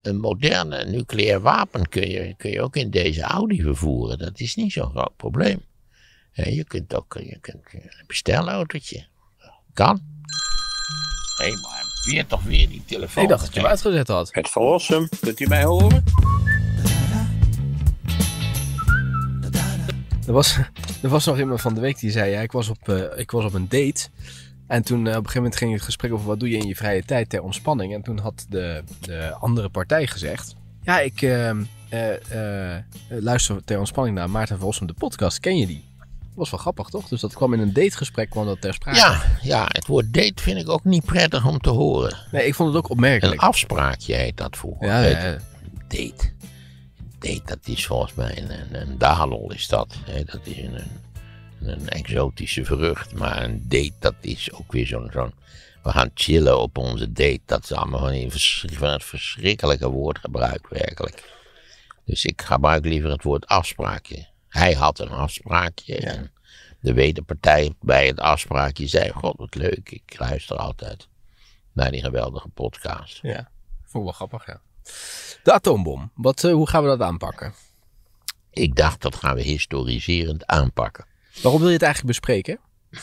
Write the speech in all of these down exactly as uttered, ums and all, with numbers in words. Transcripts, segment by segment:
een moderne nucleair wapen kun je, kun je ook in deze Audi vervoeren. Dat is niet zo'n groot probleem. He, je kunt ook je kunt een bestelautootje. Kan. Hé, hey, maar weer toch weer die telefoon. Ik dacht dat je hem uitgezet had. Het verlossen, kunt u mij horen? Er was, er was nog iemand van de week die zei, ja, ik, was op, uh, ik was op een date. En toen uh, op een gegeven moment ging het gesprek over wat doe je in je vrije tijd ter ontspanning. En toen had de, de andere partij gezegd, ja, ik uh, uh, uh, luister ter ontspanning naar Maarten Verrossum, de podcast. Ken je die? Dat was wel grappig, toch? Dus dat kwam in een dategesprek, kwam dat ter sprake. Ja, ja, het woord date vind ik ook niet prettig om te horen. Nee, ik vond het ook opmerkelijk. Een afspraakje heet dat vroeger. Ja, ja, ja. Date. Date, dat is volgens mij een, een, een dadel is dat. He, dat is een, een, een exotische vrucht. Maar een date, dat is ook weer zo'n... zo'n we gaan chillen op onze date. Dat is allemaal van, een verschrik, van het verschrikkelijke woordgebruik werkelijk. Dus ik gebruik liever het woord afspraakje. Hij had een afspraakje. Ja. En de wederpartij bij het afspraakje zei... God, wat leuk. Ik luister altijd naar die geweldige podcast. Ja, vond ik wel grappig, ja. De atoombom. Wat, uh, hoe gaan we dat aanpakken? Ik dacht, dat gaan we historiserend aanpakken. Waarom wil je het eigenlijk bespreken?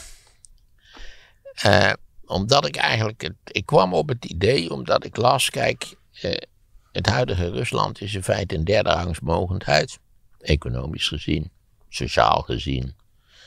Uh, omdat ik eigenlijk... Het, ik kwam op het idee, omdat ik las... Kijk, uh, het huidige Rusland is in feite een derde rangs mogendheid. Economisch gezien. Sociaal gezien.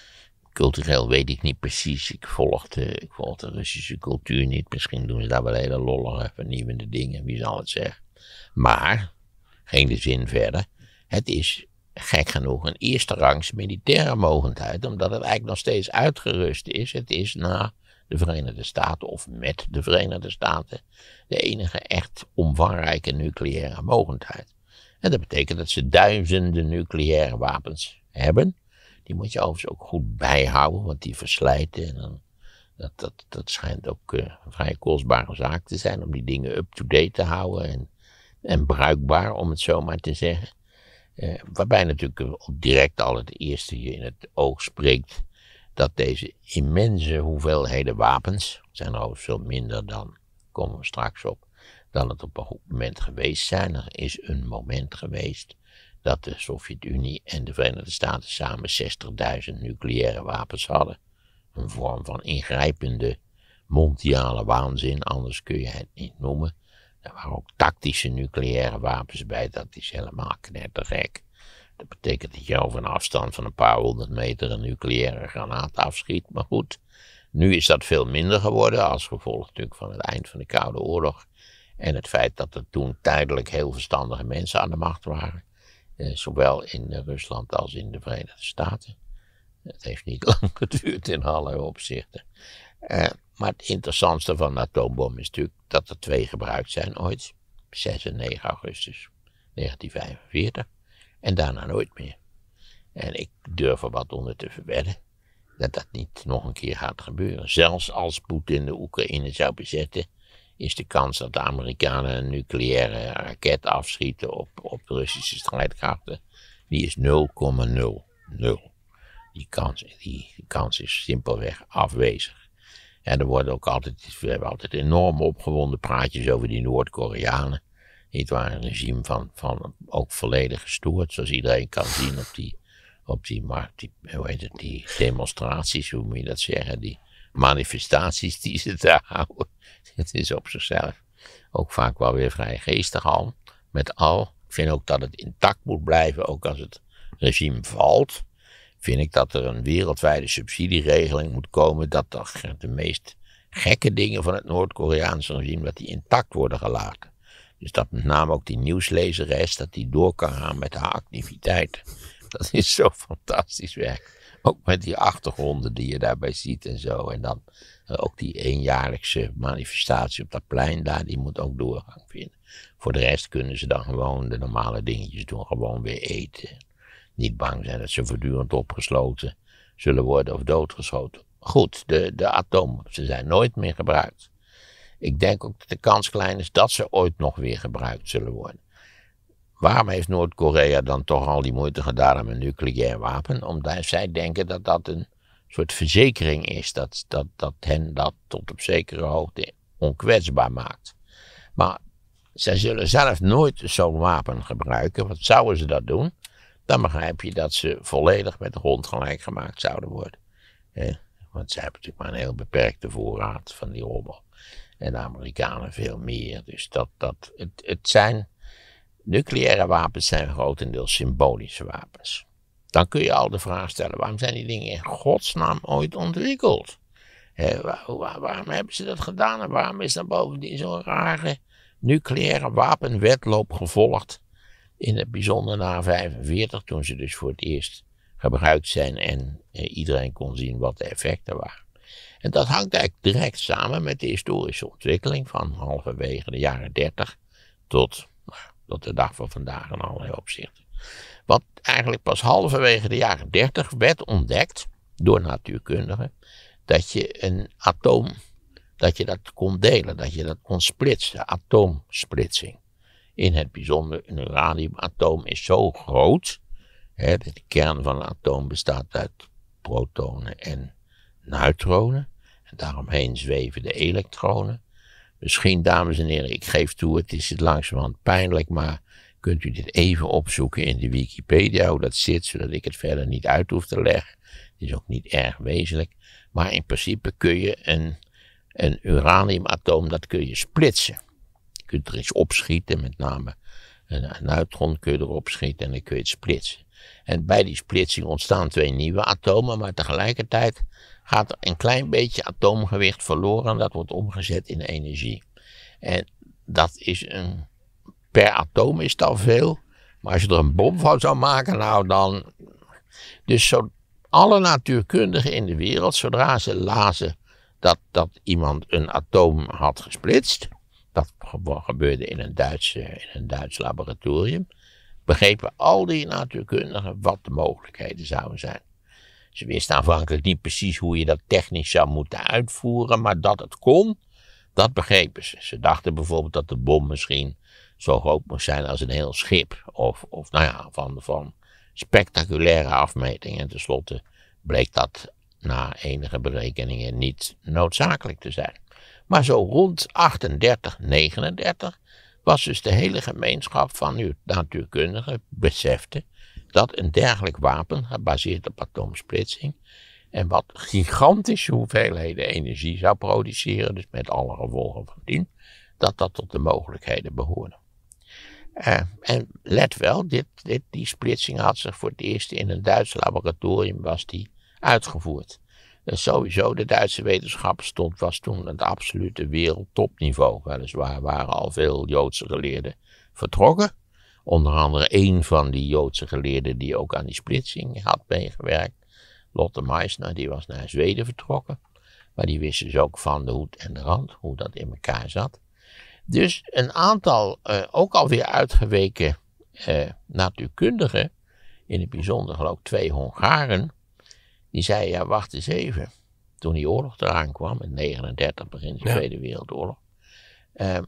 Cultureel weet ik niet precies. Ik volg de, ik volg de Russische cultuur niet. Misschien doen ze daar wel hele lollige, vernieuwende dingen. Wie zal het zeggen? Maar, ging de zin verder. Het is gek genoeg een eerste rangs militaire mogendheid. Omdat het eigenlijk nog steeds uitgerust is. Het is na de Verenigde Staten of met de Verenigde Staten de enige echt omvangrijke nucleaire mogendheid. En dat betekent dat ze duizenden nucleaire wapens hebben. Die moet je overigens ook goed bijhouden, want die verslijten. En dan, dat, dat, dat schijnt ook uh, een vrij kostbare zaak te zijn om die dingen up-to-date te houden. En, en bruikbaar, om het zo maar te zeggen. Uh, waarbij natuurlijk direct al het eerste je in het oog spreekt dat deze immense hoeveelheden wapens, zijn er overigens veel minder dan, komen we straks op, dan het op een goed moment geweest zijn. Er is een moment geweest dat de Sovjet-Unie en de Verenigde Staten samen zestigduizend nucleaire wapens hadden. Een vorm van ingrijpende mondiale waanzin, anders kun je het niet noemen. Er waren ook tactische nucleaire wapens bij, dat is helemaal knettergek. Dat betekent dat je over een afstand van een paar honderd meter een nucleaire granaat afschiet. Maar goed, nu is dat veel minder geworden, als gevolg natuurlijk van het eind van de Koude Oorlog. En het feit dat er toen tijdelijk heel verstandige mensen aan de macht waren. Eh, zowel in uh, Rusland als in de Verenigde Staten. Het heeft niet lang geduurd in allerlei opzichten. Uh, maar het interessantste van de atoombom is natuurlijk dat er twee gebruikt zijn ooit. zes en negen augustus negentien vijfenveertig. En daarna nooit meer. En ik durf er wat onder te verwedden dat dat niet nog een keer gaat gebeuren. Zelfs als Poetin de Oekraïne zou bezetten, is de kans dat de Amerikanen een nucleaire raket afschieten op, op Russische strijdkrachten, die is nul komma nul nul. Die kans, die, die kans is simpelweg afwezig. En er worden ook altijd, we hebben altijd enorm opgewonden praatjes over die Noord-Koreanen. Niet waar, een regime van, van ook volledig gestoord, zoals iedereen kan zien op die, op die, maar die, hoe heet het, die demonstraties, hoe moet je dat zeggen, die manifestaties die ze daar houden. Het is op zichzelf ook vaak wel weer vrij geestig al. Met al, ik vind ook dat het intact moet blijven, ook als het regime valt. Vind ik dat er een wereldwijde subsidieregeling moet komen, dat toch de meest gekke dingen van het Noord-Koreaanse regime, dat die intact worden gelaten. Dus dat met name ook die nieuwslezeres, dat die door kan gaan met haar activiteiten. Dat is zo fantastisch werk. Ook met die achtergronden die je daarbij ziet en zo. En dan uh, ook die eenjaarlijkse manifestatie op dat plein daar, die moet ook doorgang vinden. Voor de rest kunnen ze dan gewoon de normale dingetjes doen, gewoon weer eten. Niet bang zijn dat ze voortdurend opgesloten zullen worden of doodgeschoten. Goed, de, de atoom, ze zijn nooit meer gebruikt. Ik denk ook dat de kans klein is dat ze ooit nog weer gebruikt zullen worden. Waarom heeft Noord-Korea dan toch al die moeite gedaan aan een nucleair wapen? Omdat zij denken dat dat een soort verzekering is. Dat, dat, dat hen dat tot op zekere hoogte onkwetsbaar maakt. Maar zij zullen zelf nooit zo'n wapen gebruiken. Wat zouden ze dat doen? Dan begrijp je dat ze volledig met de grond gelijk gemaakt zouden worden. Eh, want zij hebben natuurlijk maar een heel beperkte voorraad van die rommel. En de Amerikanen veel meer. Dus dat, dat, het, het zijn, nucleaire wapens zijn grotendeels symbolische wapens. Dan kun je al de vraag stellen, waarom zijn die dingen in godsnaam ooit ontwikkeld? Eh, waar, waar, waarom hebben ze dat gedaan en waarom is dan bovendien zo'n rare nucleaire wapenwetloop gevolgd? In het bijzonder na vijfenveertig, toen ze dus voor het eerst gebruikt zijn en eh, iedereen kon zien wat de effecten waren. En dat hangt eigenlijk direct samen met de historische ontwikkeling van halverwege de jaren dertig tot, nou, tot de dag van vandaag in allerlei opzichten. Wat eigenlijk pas halverwege de jaren dertig werd ontdekt door natuurkundigen, dat je een atoom, dat je dat kon delen, dat je dat kon splitsen, atoomsplitsing. In het bijzonder, een uraniumatoom is zo groot, hè, de kern van een atoom bestaat uit protonen en neutronen. En daaromheen zweven de elektronen. Misschien, dames en heren, ik geef toe, het is het langzamerhand pijnlijk, maar kunt u dit even opzoeken in de Wikipedia, hoe dat zit, zodat ik het verder niet uit hoef te leggen. Het is ook niet erg wezenlijk. Maar in principe kun je een, een uraniumatoom, dat kun je splitsen. Je kunt er eens opschieten, met name een, een neutron kun je erop schieten en dan kun je het splitsen. En bij die splitsing ontstaan twee nieuwe atomen, maar tegelijkertijd gaat er een klein beetje atoomgewicht verloren en dat wordt omgezet in energie. En dat is een, per atoom is dat veel, maar als je er een bom van zou maken, nou dan. Dus zo, alle natuurkundigen in de wereld, zodra ze lazen dat, dat iemand een atoom had gesplitst, dat gebeurde in een, Duitse, in een Duits laboratorium, begrepen al die natuurkundigen wat de mogelijkheden zouden zijn. Ze wisten aanvankelijk niet precies hoe je dat technisch zou moeten uitvoeren, maar dat het kon, dat begrepen ze. Ze dachten bijvoorbeeld dat de bom misschien zo groot moest zijn als een heel schip, of, of nou ja, van, van spectaculaire afmetingen. En tenslotte bleek dat na enige berekeningen niet noodzakelijk te zijn. Maar zo rond achtendertig, negenendertig was dus de hele gemeenschap van natuurkundigen besefte dat een dergelijk wapen, gebaseerd op atoomsplitsing, en wat gigantische hoeveelheden energie zou produceren, dus met alle gevolgen van dien, dat dat tot de mogelijkheden behoorde. Uh, en let wel, dit, dit, die splitsing had zich voor het eerst in een Duits laboratorium was die uitgevoerd. Dus sowieso, de Duitse wetenschap stond, was toen het absolute wereldtopniveau. Weliswaar waren al veel Joodse geleerden vertrokken. Onder andere één van die Joodse geleerden die ook aan die splitsing had meegewerkt. Lotte Meissner, die was naar Zweden vertrokken. Maar die wist dus ook van de hoed en de rand, hoe dat in elkaar zat. Dus een aantal, uh, ook alweer uitgeweken uh, natuurkundigen, in het bijzonder geloof ik twee Hongaren, die zeiden, ja wacht eens even, toen die oorlog eraan kwam, in negenendertig begin de ja. Tweede Wereldoorlog, uh,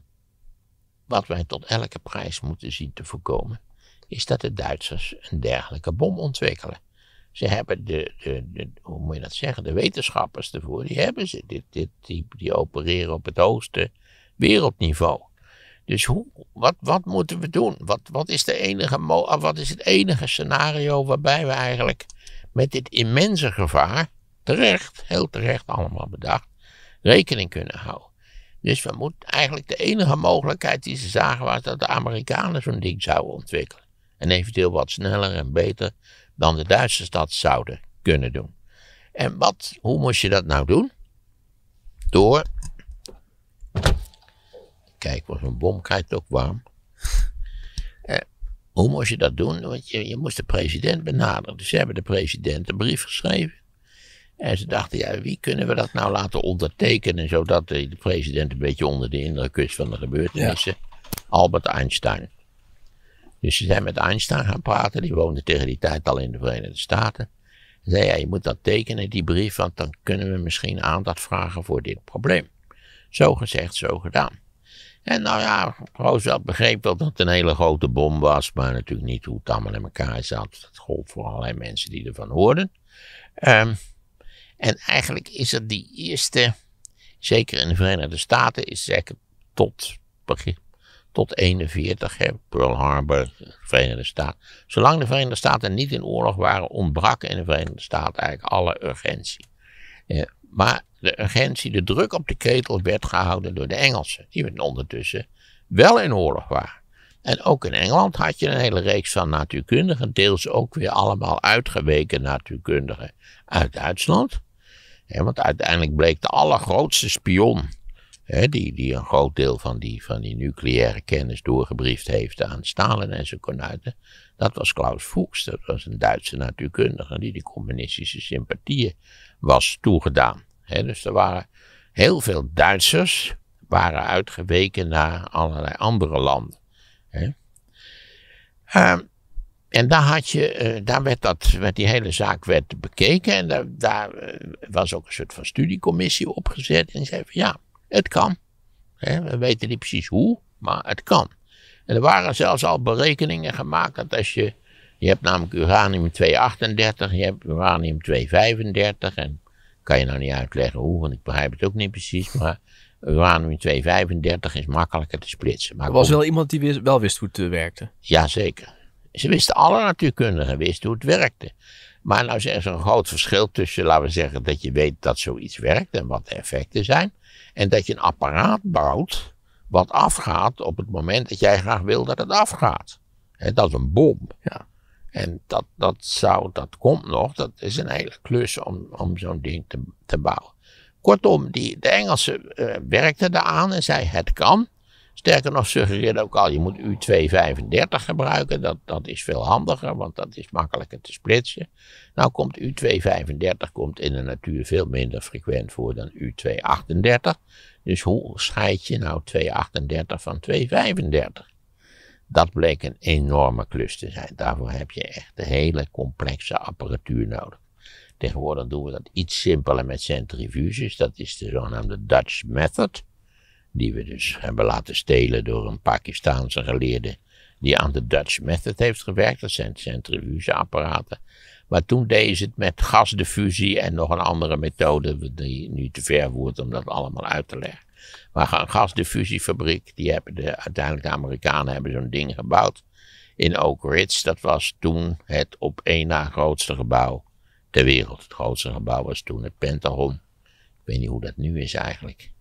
wat wij tot elke prijs moeten zien te voorkomen, is dat de Duitsers een dergelijke bom ontwikkelen. Ze hebben de, de, de hoe moet je dat zeggen, de wetenschappers ervoor, die hebben ze, dit, dit, die, die opereren op het hoogste wereldniveau. Dus hoe, wat, wat moeten we doen? Wat, wat, is de enige, wat is het enige scenario waarbij we eigenlijk met dit immense gevaar, terecht, heel terecht allemaal bedacht, rekening kunnen houden? Dus we moeten eigenlijk de enige mogelijkheid die ze zagen was dat de Amerikanen zo'n ding zouden ontwikkelen. En eventueel wat sneller en beter dan de Duitsers dat zouden kunnen doen. En wat, hoe moest je dat nou doen? Door, kijk, voor zo'n bom krijgt het ook warm. Eh, hoe moest je dat doen? Want je, je moest de president benaderen. Dus ze hebben de president een brief geschreven. En ze dachten, ja, wie kunnen we dat nou laten ondertekenen, zodat de, de president een beetje onder de indruk is van de gebeurtenissen? Ja. Albert Einstein. Dus ze zijn met Einstein gaan praten, die woonde tegen die tijd al in de Verenigde Staten. Ze zei, ja, je moet dat tekenen, die brief, want dan kunnen we misschien aandacht vragen voor dit probleem. Zo gezegd, zo gedaan. En nou ja, Roosevelt begreep wel dat het een hele grote bom was, maar natuurlijk niet hoe het allemaal in elkaar zat. Dat gold voor allerlei mensen die ervan hoorden. Um, en eigenlijk is er die eerste, zeker in de Verenigde Staten, is zeker tot, tot eenenveertig, hè, Pearl Harbor, de Verenigde Staten. Zolang de Verenigde Staten niet in oorlog waren, ontbrak in de Verenigde Staten eigenlijk alle urgentie. Eh, maar de urgentie, de druk op de ketel werd gehouden door de Engelsen, die ondertussen wel in oorlog waren. En ook in Engeland had je een hele reeks van natuurkundigen, deels ook weer allemaal uitgeweken natuurkundigen uit Duitsland. Ja, want uiteindelijk bleek de allergrootste spion, hè, die, die een groot deel van die, van die nucleaire kennis doorgebriefd heeft aan Stalin en zijn konuiten, dat was Klaus Fuchs. Dat was een Duitse natuurkundige die de communistische sympathieën was toegedaan. Hè, dus er waren heel veel Duitsers waren uitgeweken naar allerlei andere landen. Hè. Uh, en daar, had je, uh, daar werd, dat, werd die hele zaak werd bekeken en daar, daar uh, was ook een soort van studiecommissie opgezet. En die zei van ja, het kan. Hè, we weten niet precies hoe, maar het kan. En er waren zelfs al berekeningen gemaakt dat als je, je hebt namelijk uranium tweehonderdachtendertig, je hebt uranium tweehonderdvijfendertig en kan je nou niet uitleggen hoe, want ik begrijp het ook niet precies, maar uranium tweehonderdvijfendertig is makkelijker te splitsen. Maar er was kom, wel iemand die wist, wel wist hoe het werkte. Jazeker. Ze wisten, alle natuurkundigen wisten hoe het werkte. Maar nou is er een groot verschil tussen, laten we zeggen, dat je weet dat zoiets werkt en wat de effecten zijn. En dat je een apparaat bouwt wat afgaat op het moment dat jij graag wil dat het afgaat. He, dat is een bom. Ja. En dat, dat, zou, dat komt nog, dat is een hele klus om, om zo'n ding te, te bouwen. Kortom, die, de Engelsen uh, werkten eraan en zei het kan. Sterker nog suggereerde ook al, je moet U tweehonderdvijfendertig gebruiken. Dat, dat is veel handiger, want dat is makkelijker te splitsen. Nou komt U tweehonderdvijfendertig komt in de natuur veel minder frequent voor dan U tweehonderdachtendertig. Dus hoe scheid je nou tweehonderdachtendertig van tweehonderdvijfendertig? Dat bleek een enorme klus te zijn. Daarvoor heb je echt een hele complexe apparatuur nodig. Tegenwoordig doen we dat iets simpeler met centrifuges. Dat is de zogenaamde Dutch method. Die we dus hebben laten stelen door een Pakistaanse geleerde die aan de Dutch method heeft gewerkt. Dat zijn centrifugeapparaten. Maar toen deden ze het met gasdiffusie en nog een andere methode die nu te ver voert om dat allemaal uit te leggen. Maar een gasdiffusiefabriek, die hebben de, uiteindelijk de Amerikanen hebben zo'n ding gebouwd in Oak Ridge. Dat was toen het op één na grootste gebouw ter wereld. Het grootste gebouw was toen het Pentagon. Ik weet niet hoe dat nu is eigenlijk.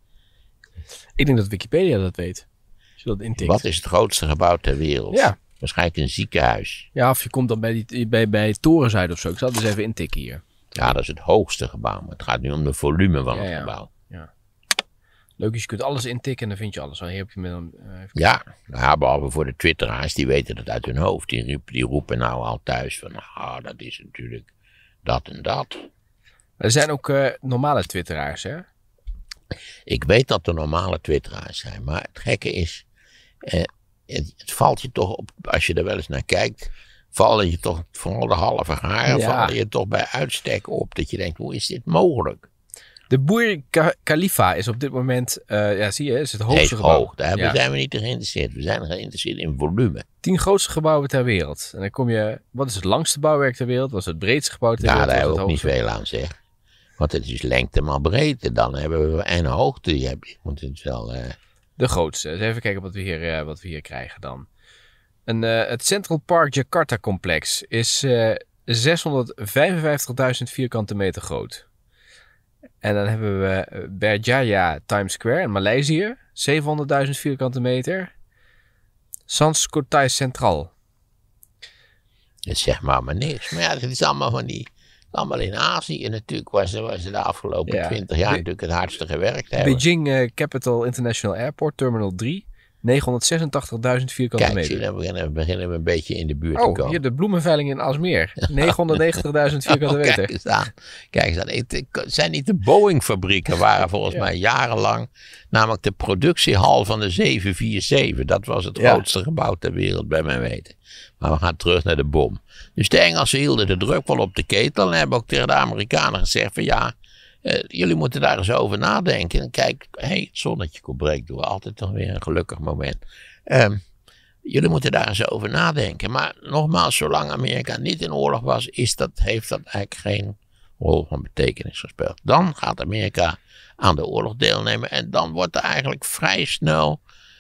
Ik denk dat Wikipedia dat weet. Als je dat intikt. Wat is het grootste gebouw ter wereld? Ja. Waarschijnlijk een ziekenhuis. Ja, of je komt dan bij, die, bij, bij Torenzijde of zo. Ik zal het eens even intikken hier. Ja, dat is het hoogste gebouw. Maar het gaat nu om de volume van Ja, het ja. gebouw. Ja. Leuk is, je kunt alles intikken en dan vind je alles. Dan heb je met een, uh, even Ja, nou ja, behalve voor de twitteraars, die weten dat uit hun hoofd. Die, roep- die roepen nou al thuis van, ah, dat is natuurlijk dat en dat. Er zijn ook uh, normale twitteraars, hè? Ik weet dat er normale twitteraars zijn, maar het gekke is, eh, het, het valt je toch op, als je er wel eens naar kijkt, vallen je toch, vooral de halve haren, Ja. vallen je toch bij uitstek op, dat je denkt, hoe is dit mogelijk? De Burj Ka- Khalifa is op dit moment, uh, ja zie je, is het Hij hoogste is gebouw. hoog, daar Ja. zijn we niet in geïnteresseerd. We zijn geïnteresseerd in volume. Tien grootste gebouwen ter wereld. En dan kom je, wat is het langste bouwwerk ter wereld? Wat is het breedste gebouw ter Ja, wereld? daar Wat hebben we is ook het niet veel aan, zeg. Want het is lengte maar breedte. Dan hebben we en hoogte. Je hebt, je moet het wel... eh, De grootste. Dus even kijken wat we hier, uh, wat we hier krijgen dan. Een, uh, het Central Park Jakarta complex is uh, zeshonderdvijfenvijftigduizend vierkante meter groot. En dan hebben we uh, Berjaya Times Square in Maleisië. zevenhonderdduizend vierkante meter. Sanskotai Central. dat zegt maar maar niks. Maar ja, het is allemaal van die... Allemaal in Azië natuurlijk, waar ze, waar ze de afgelopen Ja. twintig jaar Be- natuurlijk het hardste gewerkt hebben. Beijing uh, Capital International Airport, Terminal drie. negenhonderdzesentachtigduizend vierkante Kijk, meter. zie, dan beginnen, beginnen we een beetje in de buurt te Oh, komen. hier de bloemenveiling in Aalsmeer. negenhonderdnegentigduizend vierkante Oh, meter. kijk eens aan. Kijk eens aan. Het het zijn niet de Boeing-fabrieken, waren volgens Ja. mij jarenlang namelijk de productiehal van de zeven vier zeven. Dat was het Ja. grootste gebouw ter wereld, bij mijn weten. Maar we gaan terug naar de bom. Dus de Engelsen hielden de druk wel op de ketel en hebben ook tegen de Amerikanen gezegd van ja, eh, jullie moeten daar eens over nadenken. En kijk, hey, het zonnetje breekt door, altijd toch weer een gelukkig moment. Ehm Jullie moeten daar eens over nadenken. Maar nogmaals, zolang Amerika niet in oorlog was, is dat, heeft dat eigenlijk geen rol van betekenis gespeeld. Dan gaat Amerika aan de oorlog deelnemen en dan wordt er eigenlijk vrij snel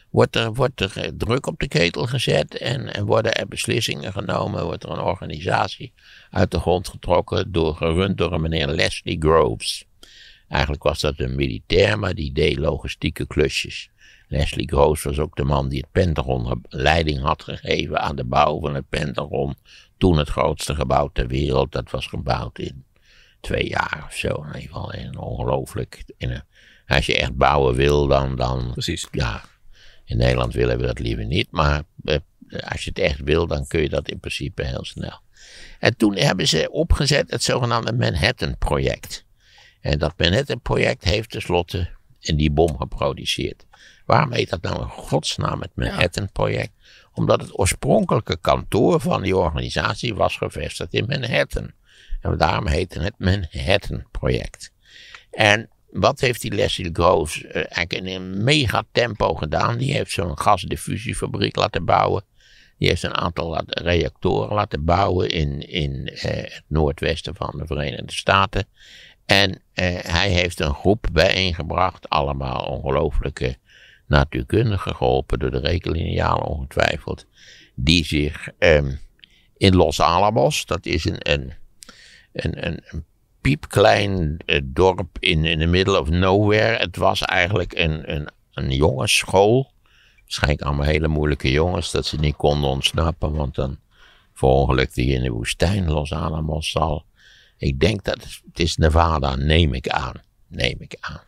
wordt er, wordt er uh, druk op de ketel gezet en, en worden er beslissingen genomen. Wordt er een organisatie uit de grond getrokken, door, gerund door een meneer Leslie Groves. Eigenlijk was dat een militair, maar die deed logistieke klusjes. Leslie Groves was ook de man die het Pentagon leiding had gegeven aan de bouw van het Pentagon. Toen het grootste gebouw ter wereld, dat was gebouwd in twee jaar of zo. In ieder geval een ongelooflijk. In een, als je echt bouwen wil, dan, dan... Precies. Ja, in Nederland willen we dat liever niet. Maar eh, als je het echt wil, dan kun je dat in principe heel snel. En toen hebben ze opgezet het zogenaamde Manhattan-project. En dat Manhattan-project heeft tenslotte die bom geproduceerd. Waarom heet dat nou in godsnaam het Manhattan-project? Omdat het oorspronkelijke kantoor van die organisatie was gevestigd in Manhattan. En daarom heette het Manhattan-project. En wat heeft die Leslie Groves uh, eigenlijk in een megatempo gedaan? Die heeft zo'n gasdiffusiefabriek laten bouwen. Die heeft een aantal reactoren laten bouwen in, in uh, het noordwesten van de Verenigde Staten. En uh, hij heeft een groep bijeengebracht, allemaal ongelooflijke natuurkundigen, geholpen door de rekenlinealen ongetwijfeld, die zich um, in Los Alamos, dat is een, een, een, een, een piepklein uh, dorp in, in the middle of nowhere. Het was eigenlijk een, een, een jongensschool. Waarschijnlijk allemaal hele moeilijke jongens, dat ze niet konden ontsnappen, want dan verongelukte je in de woestijn. Los Alamos zal, ik denk dat het, het is Nevada, neem ik aan, neem ik aan.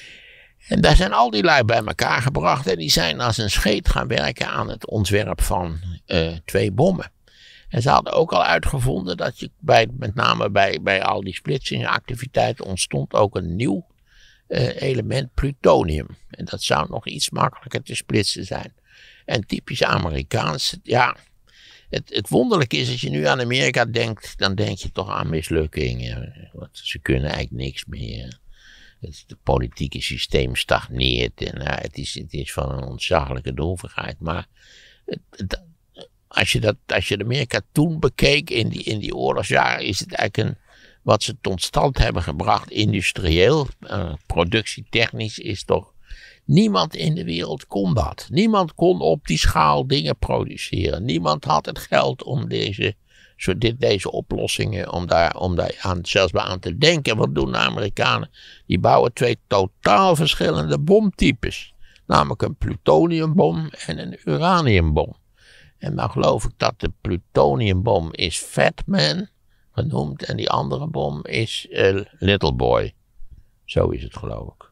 En daar zijn al die lui bij elkaar gebracht en die zijn als een scheet gaan werken aan het ontwerp van uh, twee bommen. En ze hadden ook al uitgevonden dat je bij, met name bij, bij al die splitsingsactiviteiten ontstond ook een nieuw uh, element, plutonium. En dat zou nog iets makkelijker te splitsen zijn. En typisch Amerikaans, ja, het, het wonderlijke is als je nu aan Amerika denkt, dan denk je toch aan mislukkingen. Want ze kunnen eigenlijk niks meer. Het politieke systeem stagneert en uh, het, is, het is van een ontzaglijke droevigheid. Maar het, het, als, je dat, als je Amerika toen bekeek in die, in die oorlogsjaren, is het eigenlijk een, wat ze tot stand hebben gebracht, industrieel, uh, productietechnisch, is toch, niemand in de wereld kon dat. Niemand kon op die schaal dingen produceren. Niemand had het geld om deze, zo dit, deze oplossingen, om daar, om daar aan, zelfs bij aan te denken. Wat doen de Amerikanen? Die bouwen twee totaal verschillende bomtypes. Namelijk een plutoniumbom en een uraniumbom. En dan geloof ik dat de plutoniumbom is Fat Man genoemd en die andere bom is uh, Little Boy. Zo is het geloof ik.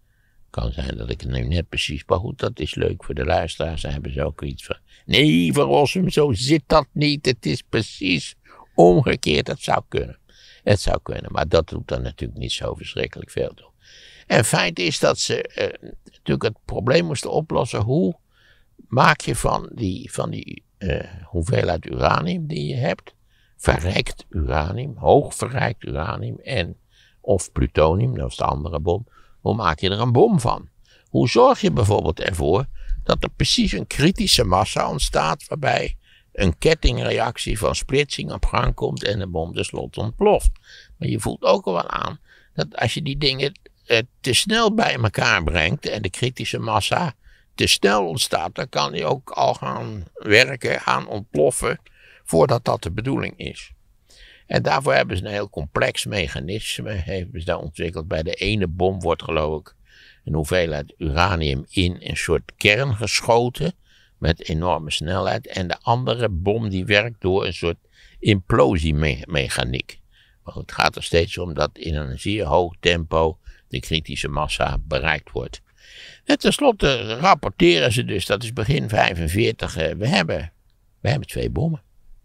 Kan zijn dat ik het nu net precies, maar goed, dat is leuk voor de luisteraars. Daar hebben ze ook iets van. Nee, Van Rossum, zo zit dat niet. Het is precies omgekeerd. Het zou kunnen. Het zou kunnen, maar dat doet dan natuurlijk niet zo verschrikkelijk veel toe. En feit is dat ze uh, natuurlijk het probleem moesten oplossen. Hoe maak je van die, van die uh, hoeveelheid uranium die je hebt, verrijkt uranium, hoog verrijkt uranium en of plutonium, dat is de andere bom. Hoe maak je er een bom van? Hoe zorg je bijvoorbeeld ervoor dat er precies een kritische massa ontstaat waarbij een kettingreactie van splitsing op gang komt en de bom tenslotte ontploft. Maar je voelt ook al wel aan dat als je die dingen eh, te snel bij elkaar brengt en de kritische massa te snel ontstaat, dan kan die ook al gaan werken, gaan ontploffen voordat dat de bedoeling is. En daarvoor hebben ze een heel complex mechanisme, hebben ze daar ontwikkeld. Bij de ene bom wordt geloof ik een hoeveelheid uranium in een soort kern geschoten met enorme snelheid. En de andere bom die werkt door een soort implosiemechaniek. Maar het gaat er steeds om dat in een zeer hoog tempo de kritische massa bereikt wordt. En tenslotte rapporteren ze dus, dat is begin vijfenveertig, we hebben, we hebben twee bommen.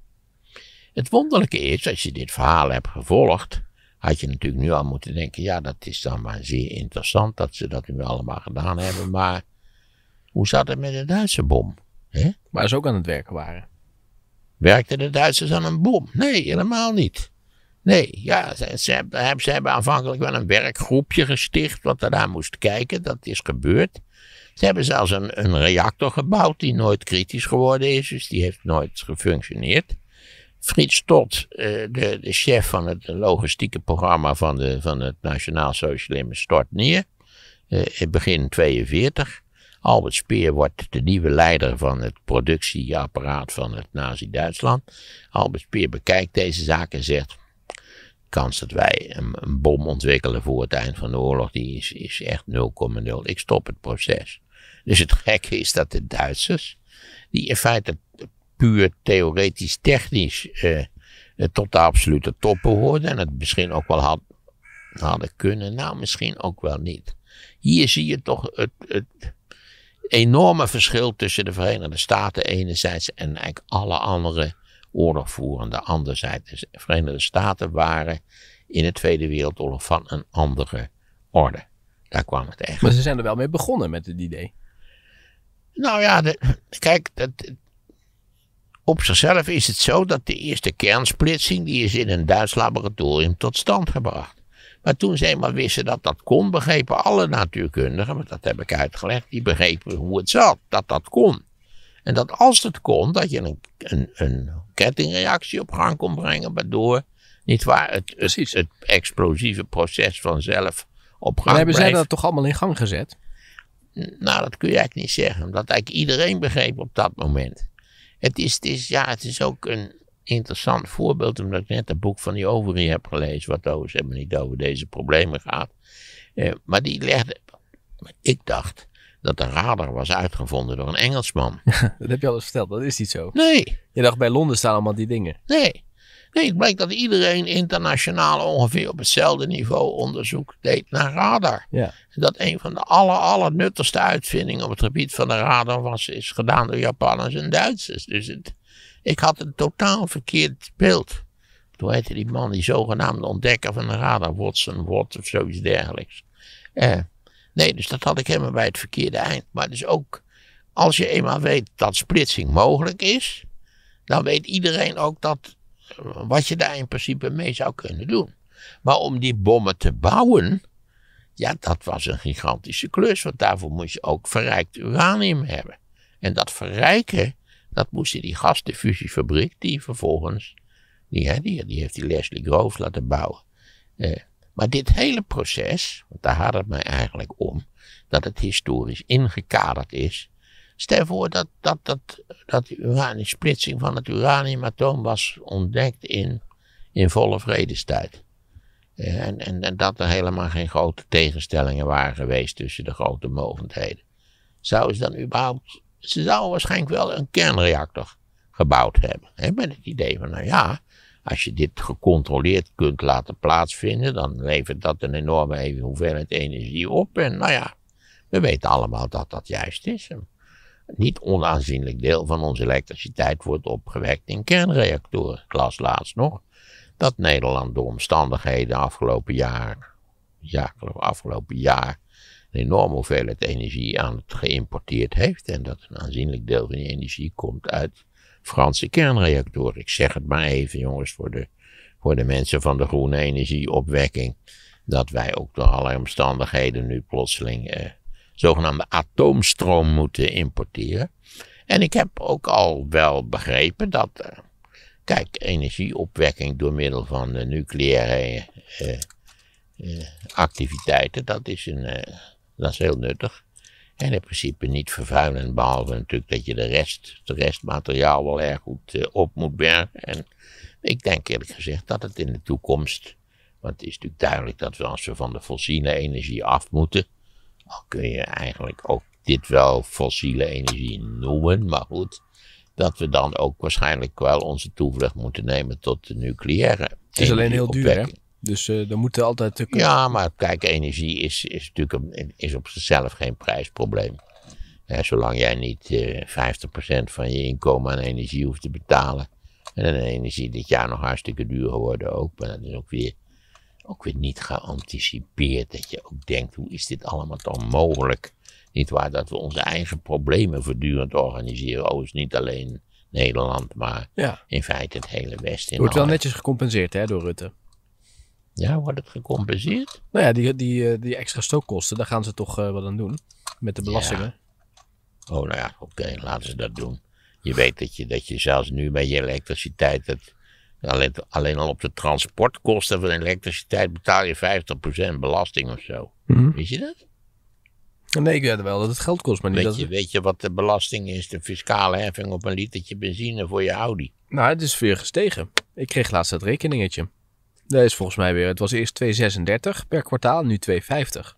Het wonderlijke is, als je dit verhaal hebt gevolgd, had je natuurlijk nu al moeten denken, ja, dat is dan maar zeer interessant dat ze dat nu allemaal gedaan hebben, maar hoe zat het met de Duitse bom? He? Maar ze ook aan het werken waren. Werkten de Duitsers aan een bom? Nee, helemaal niet. Nee, ja, ze, ze, hebben, ze hebben aanvankelijk wel een werkgroepje gesticht wat er daar moest kijken, dat is gebeurd. Ze hebben zelfs een, een reactor gebouwd die nooit kritisch geworden is, dus die heeft nooit gefunctioneerd. Frits Todt, de, de chef van het logistieke programma van, de, van het Nationaal Socialisme, stort neer. In begin tweeënveertig. Albert Speer wordt de nieuwe leider van het productieapparaat van het Nazi-Duitsland. Albert Speer bekijkt deze zaak en zegt, de kans dat wij een, een bom ontwikkelen voor het eind van de oorlog, die is, is echt nul komma nul. Ik stop het proces. Dus het gekke is dat de Duitsers, die in feite puur theoretisch technisch eh, tot de absolute top behoorden en het misschien ook wel had, hadden kunnen, nou misschien ook wel niet. Hier zie je toch het, het enorme verschil tussen de Verenigde Staten enerzijds en eigenlijk alle andere oorlogvoerende anderzijds. De Verenigde Staten waren in de Tweede Wereldoorlog van een andere orde. Daar kwam het echt. Maar ze zijn er wel mee begonnen met het idee. Nou ja, de, kijk, dat, op zichzelf is het zo dat de eerste kernsplitsing, die is in een Duits laboratorium tot stand gebracht. Maar toen ze eenmaal wisten dat dat kon, begrepen alle natuurkundigen, want dat heb ik uitgelegd, die begrepen hoe het zat, dat dat kon. En dat als het kon, dat je een, een, een kettingreactie op gang kon brengen, waardoor, niet waar, het, het, het explosieve proces vanzelf op gang Maar hebben bleef. zij dat toch allemaal in gang gezet? Nou, dat kun je eigenlijk niet zeggen, omdat eigenlijk iedereen begreep op dat moment. Het is, het is, ja, het is ook een interessant voorbeeld, omdat ik net het boek van die Overy heb gelezen, wat overigens helemaal niet over deze problemen gaat. Eh, maar die legde, ik dacht dat de radar was uitgevonden door een Engelsman. Dat heb je al eens verteld, dat is niet zo. Nee, Je dacht, bij Londen staan allemaal die dingen. nee. Nee, het bleek dat iedereen internationaal ongeveer op hetzelfde niveau onderzoek deed naar radar. Ja. En dat een van de aller, allernuttigste uitvindingen op het gebied van de radar was, is gedaan door Japanners en Duitsers. Dus het, ik had een totaal verkeerd beeld. Toen heette die man, die zogenaamde ontdekker van de radar, Watson Watt of zoiets dergelijks. Eh, nee, dus dat had ik helemaal bij het verkeerde eind. Maar dus ook, als je eenmaal weet dat splitsing mogelijk is, dan weet iedereen ook dat, wat je daar in principe mee zou kunnen doen. Maar om die bommen te bouwen, ja, dat was een gigantische klus, want daarvoor moest je ook verrijkt uranium hebben. En dat verrijken, dat moest in die gasdifusiefabriek, die vervolgens, die, hè, die, die heeft die Leslie Groves laten bouwen. Eh, maar dit hele proces, want daar gaat het mij eigenlijk om, dat het historisch ingekaderd is. Stel voor dat, dat, dat, dat de uranium, splitsing van het uraniumatoom was ontdekt in, in volle vredestijd. En, en, en dat er helemaal geen grote tegenstellingen waren geweest tussen de grote mogendheden. Zouden ze dan überhaupt, ze zouden waarschijnlijk wel een kernreactor gebouwd hebben. Hè, met het idee van, nou ja, als je dit gecontroleerd kunt laten plaatsvinden, dan levert dat een enorme hoeveelheid energie op. En nou ja, we weten allemaal dat dat juist is. Een niet onaanzienlijk deel van onze elektriciteit wordt opgewekt in kernreactoren. Ik las laatst nog dat Nederland door omstandigheden afgelopen jaar, ja, afgelopen jaar een enorme hoeveelheid energie aan het geïmporteerd heeft. En dat een aanzienlijk deel van die energie komt uit Franse kernreactoren. Ik zeg het maar even, jongens, voor de, voor de mensen van de groene energieopwekking, dat wij ook door allerlei omstandigheden nu plotseling eh, zogenaamde atoomstroom moeten importeren. En ik heb ook al wel begrepen dat, uh, kijk, energieopwekking door middel van uh, nucleaire uh, uh, activiteiten, dat is, een, uh, dat is heel nuttig. En in principe niet vervuilend, behalve natuurlijk dat je de rest, het restmateriaal wel erg goed uh, op moet bergen. En ik denk eerlijk gezegd dat het in de toekomst, want het is natuurlijk duidelijk dat we als we van de fossiele energie af moeten, al kun je eigenlijk ook dit wel fossiele energie noemen, maar goed, dat we dan ook waarschijnlijk wel onze toevlucht moeten nemen tot de nucleaire. Het is alleen heel duur, hè? Dus uh, er moeten altijd... Uh, ja, maar kijk, energie is, is natuurlijk een, is op zichzelf geen prijsprobleem. Ja, zolang jij niet uh, vijftig procent van je inkomen aan energie hoeft te betalen. En dan energie dit jaar nog hartstikke duur geworden ook, maar dat is ook weer... ook weer niet geanticipeerd. Dat je ook denkt, hoe is dit allemaal dan mogelijk? Niet waar dat we onze eigen problemen voortdurend organiseren. Oh, is niet alleen Nederland, maar ja, in feite het hele Westen. Wordt wel netjes gecompenseerd, hè, door Rutte. Ja, wordt het gecompenseerd? Nou ja, die, die, die extra stookkosten, daar gaan ze toch uh, wat aan doen. Met de belastingen. Ja. Oh, nou ja, oké, okay, laten ze dat doen. Je weet dat je, dat je zelfs nu bij je elektriciteit... Het, Alleen, alleen al op de transportkosten van elektriciteit betaal je vijftig procent belasting of zo. Mm-hmm. Weet je dat? Nee, ik weet wel dat het geld kost, maar niet Weet dat je, het... weet je wat de belasting is, de fiscale heffing op een litertje benzine voor je Audi? Nou, het is weer gestegen. Ik kreeg laatst dat rekeningetje. Dat is volgens mij weer... Het was eerst twee komma zesendertig per kwartaal, nu twee komma vijftig.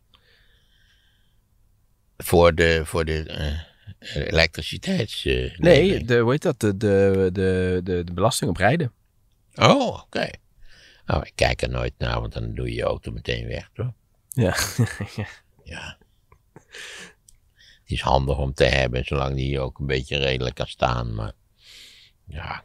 Voor de, voor de uh, elektriciteits... Uh, Nee, de, hoe heet dat? De, de, de, de, de belasting op rijden. Oh, oké. Okay. Nou, ik kijk er nooit naar, want dan doe je je auto meteen weg, toch? Ja. Ja. Het is handig om te hebben, zolang die ook een beetje redelijk kan staan, maar ja.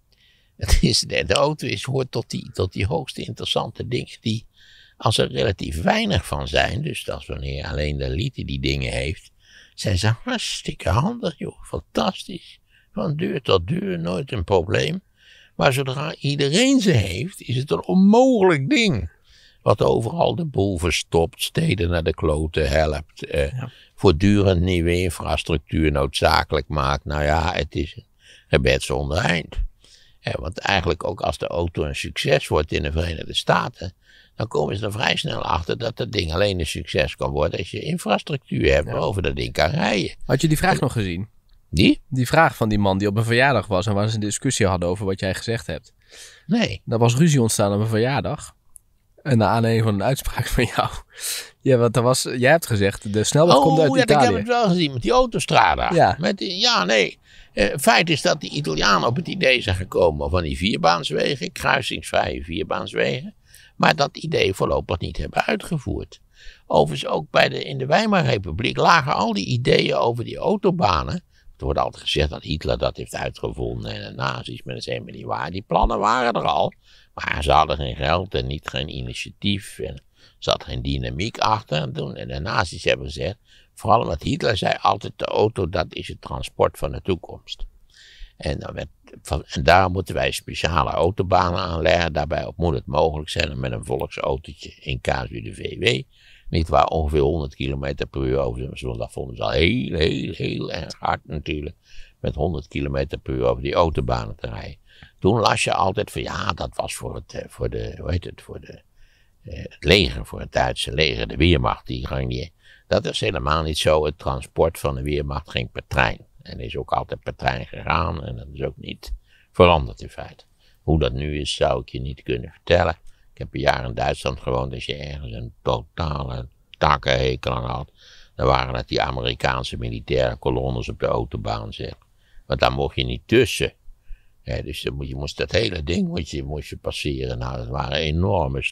Het is, de, de auto is, hoort tot die, tot die hoogste interessante dingen die, als er relatief weinig van zijn, dus als wanneer alleen de elite die dingen heeft, zijn ze hartstikke handig, joh. Fantastisch. Van deur tot deur, nooit een probleem. Maar zodra iedereen ze heeft, is het een onmogelijk ding. Wat overal de boel verstopt, steden naar de kloten helpt. Eh, ja. Voortdurend nieuwe infrastructuur noodzakelijk maakt. Nou ja, het is een gebed zonder eind. Eh, want eigenlijk ook als de auto een succes wordt in de Verenigde Staten, dan komen ze er vrij snel achter dat dat ding alleen een succes kan worden als je infrastructuur hebt, ja, waarover dat ding kan rijden. Had je die vraag en, nog gezien? Die? Die vraag van die man die op een verjaardag was en waar ze een discussie hadden over wat jij gezegd hebt. Nee. Er was ruzie ontstaan op een verjaardag. En naar aanleiding van een uitspraak van jou. Ja, want er was, jij hebt gezegd, de snelweg oh, komt uit ja, Italië. Ik heb het wel gezien, met die autostrada. Ja. Met die, ja, nee. Uh, feit is dat die Italianen op het idee zijn gekomen van die vierbaanswegen, kruisingsvrije vierbaanswegen. Maar dat idee voorlopig niet hebben uitgevoerd. Overigens ook bij de, in de Weimarrepubliek lagen al die ideeën over die autobanen. Er wordt altijd gezegd dat Hitler dat heeft uitgevonden en de nazi's, maar dat is helemaal niet waar. Die plannen waren er al, maar ze hadden geen geld en niet geen initiatief. En er zat geen dynamiek achter. En, toen, en de nazi's hebben gezegd, vooral omdat Hitler zei altijd, de auto dat is het transport van de toekomst. En, dan werd, en daar moeten wij speciale autobanen aanleggen. Daarbij moet het mogelijk zijn om met een volksautootje in casu de V W, niet waar, ongeveer honderd kilometer per uur over. Dat vonden ze al heel, heel, heel erg hard natuurlijk. Met honderd kilometer per uur over die autobanen te rijden. Toen las je altijd van ja, dat was voor het, voor de, hoe heet het, voor de, het leger, voor het Duitse leger, de Weermacht. Die ging die, dat is helemaal niet zo. Het transport van de Weermacht ging per trein. En is ook altijd per trein gegaan. En dat is ook niet veranderd in feite. Hoe dat nu is, zou ik je niet kunnen vertellen. Ik heb een jaar in Duitsland gewoond. Als je ergens een totale takkenhekel aan had, dan waren het die Amerikaanse militaire kolonnes op de autobaan, zeg. Want daar mocht je niet tussen. Ja, dus je, je moest dat hele ding moest je, moest je passeren. Nou, dat waren enorme,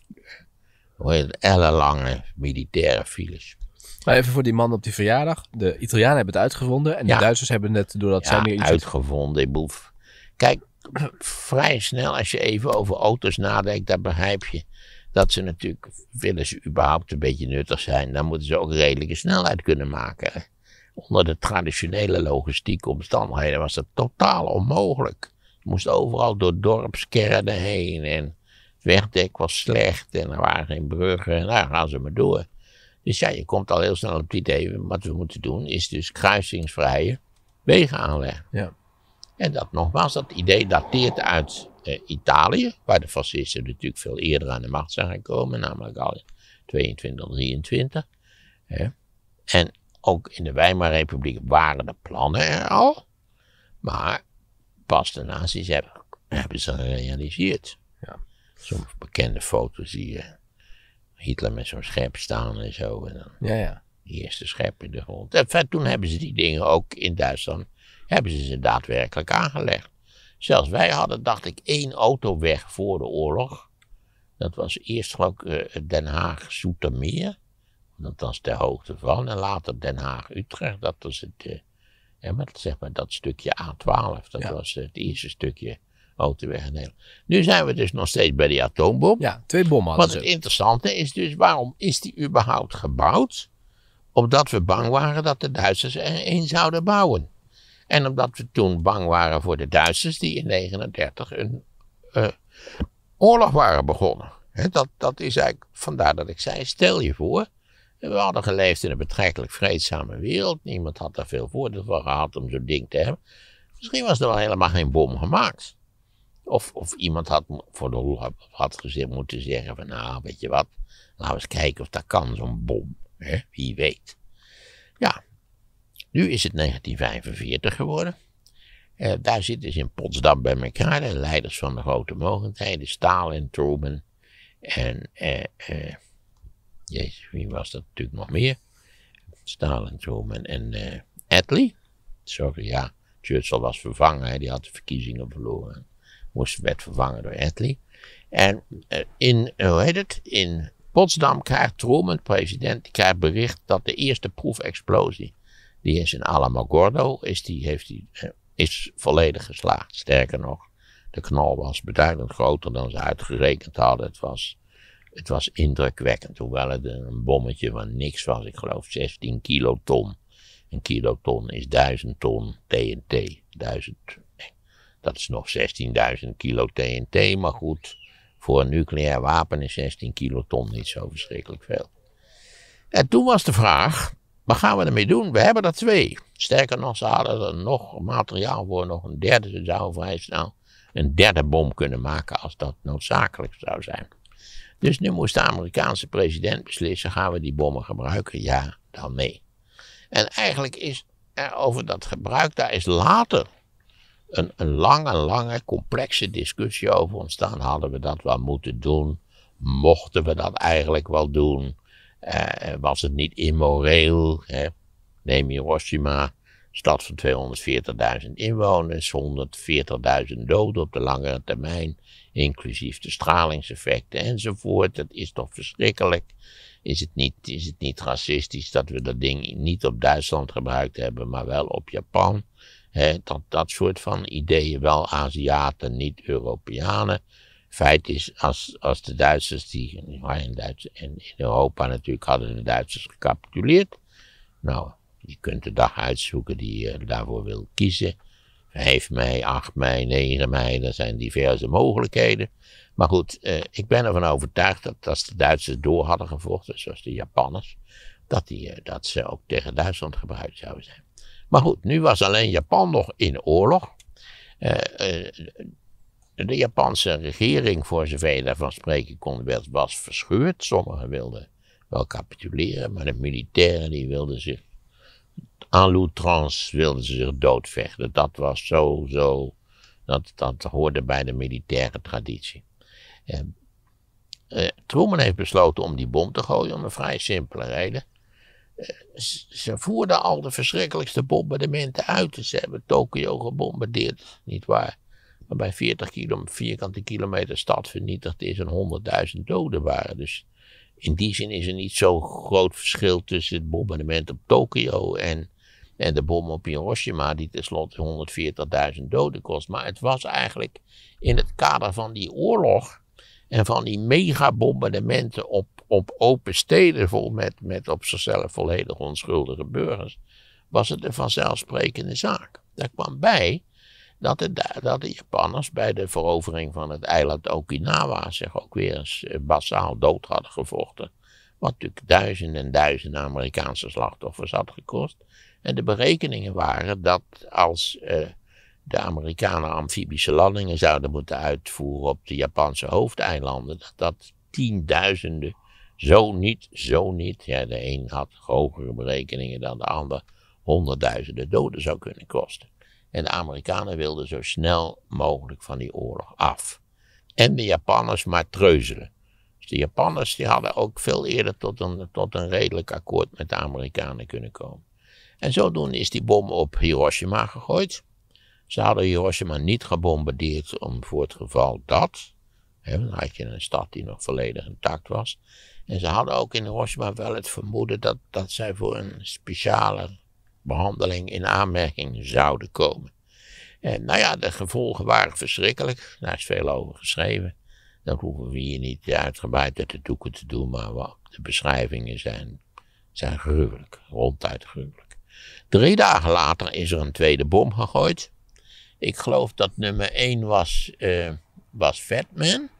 ellenlange militaire files. Maar even voor die man op die verjaardag. De Italianen hebben het uitgevonden en de ja. Duitsers hebben het doordat ja, zij meer iets uitgevonden. Boef. Kijk, vrij snel als je even over auto's nadenkt, dan begrijp je dat ze natuurlijk, willen ze überhaupt een beetje nuttig zijn, dan moeten ze ook redelijke snelheid kunnen maken. Onder de traditionele logistieke omstandigheden was dat totaal onmogelijk. Je moest overal door dorpskernen heen en het wegdek was slecht en er waren geen bruggen en daar gaan ze maar door. Dus ja, je komt al heel snel op het idee, wat we moeten doen is dus kruisingsvrije wegen aanleggen. Ja. En dat nogmaals, dat idee dateert uit eh, Italië, waar de fascisten natuurlijk veel eerder aan de macht zijn gekomen, namelijk al in tweeëntwintig, drieëntwintig. Eh. En ook in de Weimarrepubliek waren de plannen er al, maar pas de nazi's hebben, hebben ze gerealiseerd. Ja. Sommige bekende foto's zie je Hitler met zo'n schep staan en zo. En dan ja, ja. die eerste schep in de grond. En toen hebben ze die dingen ook in Duitsland, hebben ze ze daadwerkelijk aangelegd. Zelfs wij hadden, dacht ik, één autoweg voor de oorlog. Dat was eerst geloof ik uh, Den Haag-Zoetermeer. Dat was ter hoogte van. En later Den Haag-Utrecht. Dat was het, uh, ja, maar, zeg maar dat stukje A twaalf. Dat ja. was uh, het eerste stukje autoweg in Nederland. Nu zijn we dus nog steeds bij die atoombom. Ja, twee bommen hadden Wat ze. het interessante is dus, waarom is die überhaupt gebouwd? Omdat we bang waren dat de Duitsers er één zouden bouwen. En omdat we toen bang waren voor de Duitsers die in negentien negenendertig een uh, oorlog waren begonnen. He, dat, dat is eigenlijk, vandaar dat ik zei, stel je voor, we hadden geleefd in een betrekkelijk vreedzame wereld. Niemand had daar veel voordeel van gehad om zo'n ding te hebben. Misschien was er wel helemaal geen bom gemaakt. Of, of iemand had voor de lol had gezegd, moeten zeggen van nou, weet je wat, laten we eens kijken of dat kan, zo'n bom. He, wie weet. Ja, nu is het negentien vijfenveertig geworden. Uh, daar zitten ze in Potsdam bij elkaar, de leiders van de grote mogendheden, Stalin, Truman en, uh, uh, jezus, wie was dat natuurlijk nog meer? Stalin, Truman en uh, Attlee. Sorry, ja, Churchill was vervangen, hè, die had de verkiezingen verloren. Moest, werd vervangen door Attlee. En uh, in, hoe heet het, in Potsdam krijgt Truman, president, die krijgt bericht dat de eerste proefexplosie, die is in Alamogordo, is, die, heeft die, uh, is volledig geslaagd. Sterker nog, de knal was beduidend groter dan ze uitgerekend hadden. Het was, het was indrukwekkend, hoewel het een bommetje van niks was. Ik geloof zestien kiloton. Een kiloton is duizend ton T N T. duizend, dat is nog zestienduizend kilo T N T, maar goed, voor een nucleair wapen is zestien kiloton niet zo verschrikkelijk veel. En toen was de vraag, wat gaan we ermee doen? We hebben er twee. Sterker nog, ze hadden er nog materiaal voor, nog een derde. Ze zouden vrij snel een derde bom kunnen maken als dat noodzakelijk zou zijn. Dus nu moest de Amerikaanse president beslissen, gaan we die bommen gebruiken? Ja, dan nee. En eigenlijk is er over dat gebruik, daar is later een, een lange, lange, complexe discussie over ontstaan. Hadden we dat wel moeten doen? Mochten we dat eigenlijk wel doen? Uh, was het niet immoreel? Hè? Neem Hiroshima, stad van tweehonderdveertigduizend inwoners, honderdveertigduizend doden op de langere termijn, inclusief de stralingseffecten enzovoort. Dat is toch verschrikkelijk? Is het niet, is het niet racistisch dat we dat ding niet op Duitsland gebruikt hebben, maar wel op Japan? He, dat, dat soort van ideeën, wel Aziaten, niet Europeanen. Feit is, als, als de Duitsers, die in, Duits, in, in Europa natuurlijk hadden de Duitsers gecapituleerd. Nou, je kunt de dag uitzoeken die je daarvoor wil kiezen. vijf mei, acht mei, negen mei, er zijn diverse mogelijkheden. Maar goed, eh, ik ben ervan overtuigd dat als de Duitsers door hadden gevochten, zoals de Japanners, dat, die, eh, dat ze ook tegen Duitsland gebruikt zouden zijn. Maar goed, nu was alleen Japan nog in oorlog. Uh, uh, de Japanse regering, voor zover je daarvan spreken kon, was verscheurd. Sommigen wilden wel capituleren, maar de militairen die wilden zich, en l'outrance wilden ze zich doodvechten. Dat was zo, zo, dat, dat hoorde bij de militaire traditie. Uh, uh, Truman heeft besloten om die bom te gooien om een vrij simpele reden. Ze voerden al de verschrikkelijkste bombardementen uit. Ze hebben Tokio gebombardeerd, niet waar? Maar bij veertig kilo, vierkante kilometer stad vernietigd is en honderdduizend doden waren. Dus in die zin is er niet zo groot verschil tussen het bombardement op Tokio en, en de bom op Hiroshima, die tenslotte honderdveertigduizend doden kost. Maar het was eigenlijk in het kader van die oorlog en van die megabombardementen op, op open steden vol met, met op zichzelf volledig onschuldige burgers, was het een vanzelfsprekende zaak. Daar kwam bij dat de, dat de Japanners bij de verovering van het eiland Okinawa zich ook weer eens massaal dood hadden gevochten. Wat natuurlijk duizenden en duizenden Amerikaanse slachtoffers had gekost. En de berekeningen waren dat als uh, de Amerikanen amfibische landingen zouden moeten uitvoeren op de Japanse hoofdeilanden, dat dat tienduizenden, zo niet, zo niet, ja, de een had hogere berekeningen dan de ander, honderdduizenden doden zou kunnen kosten. En de Amerikanen wilden zo snel mogelijk van die oorlog af. En de Japanners maar treuzelen. Dus de Japanners die hadden ook veel eerder tot een, tot een redelijk akkoord met de Amerikanen kunnen komen. En zodoende is die bom op Hiroshima gegooid. Ze hadden Hiroshima niet gebombardeerd om voor het geval dat. Hè, dan had je een stad die nog volledig intact was. En ze hadden ook in Hiroshima wel het vermoeden dat, dat zij voor een speciale behandeling in aanmerking zouden komen. En nou ja, de gevolgen waren verschrikkelijk. Daar is veel over geschreven. Dat hoeven we hier niet uitgebreid uit de doeken te doen, maar wat, de beschrijvingen zijn, zijn gruwelijk, ronduit gruwelijk. Drie dagen later is er een tweede bom gegooid. Ik geloof dat nummer één was, uh, was Fat Man.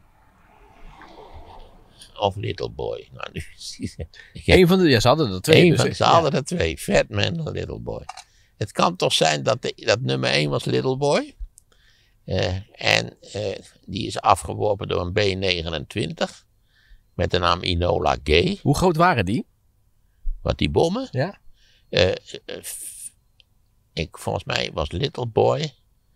Of Little Boy. Nou, nu, Eén van de, ja, ze hadden er twee. Eén Dus, van, ze ja. hadden er twee. Fat Man en Little Boy. Het kan toch zijn dat, de, dat nummer één was Little Boy. Uh, en uh, die is afgeworpen door een B negenentwintig. Met de naam Enola Gay. Hoe groot waren die? Wat die bommen? Ja. Uh, uh, f- ik, volgens mij was Little Boy.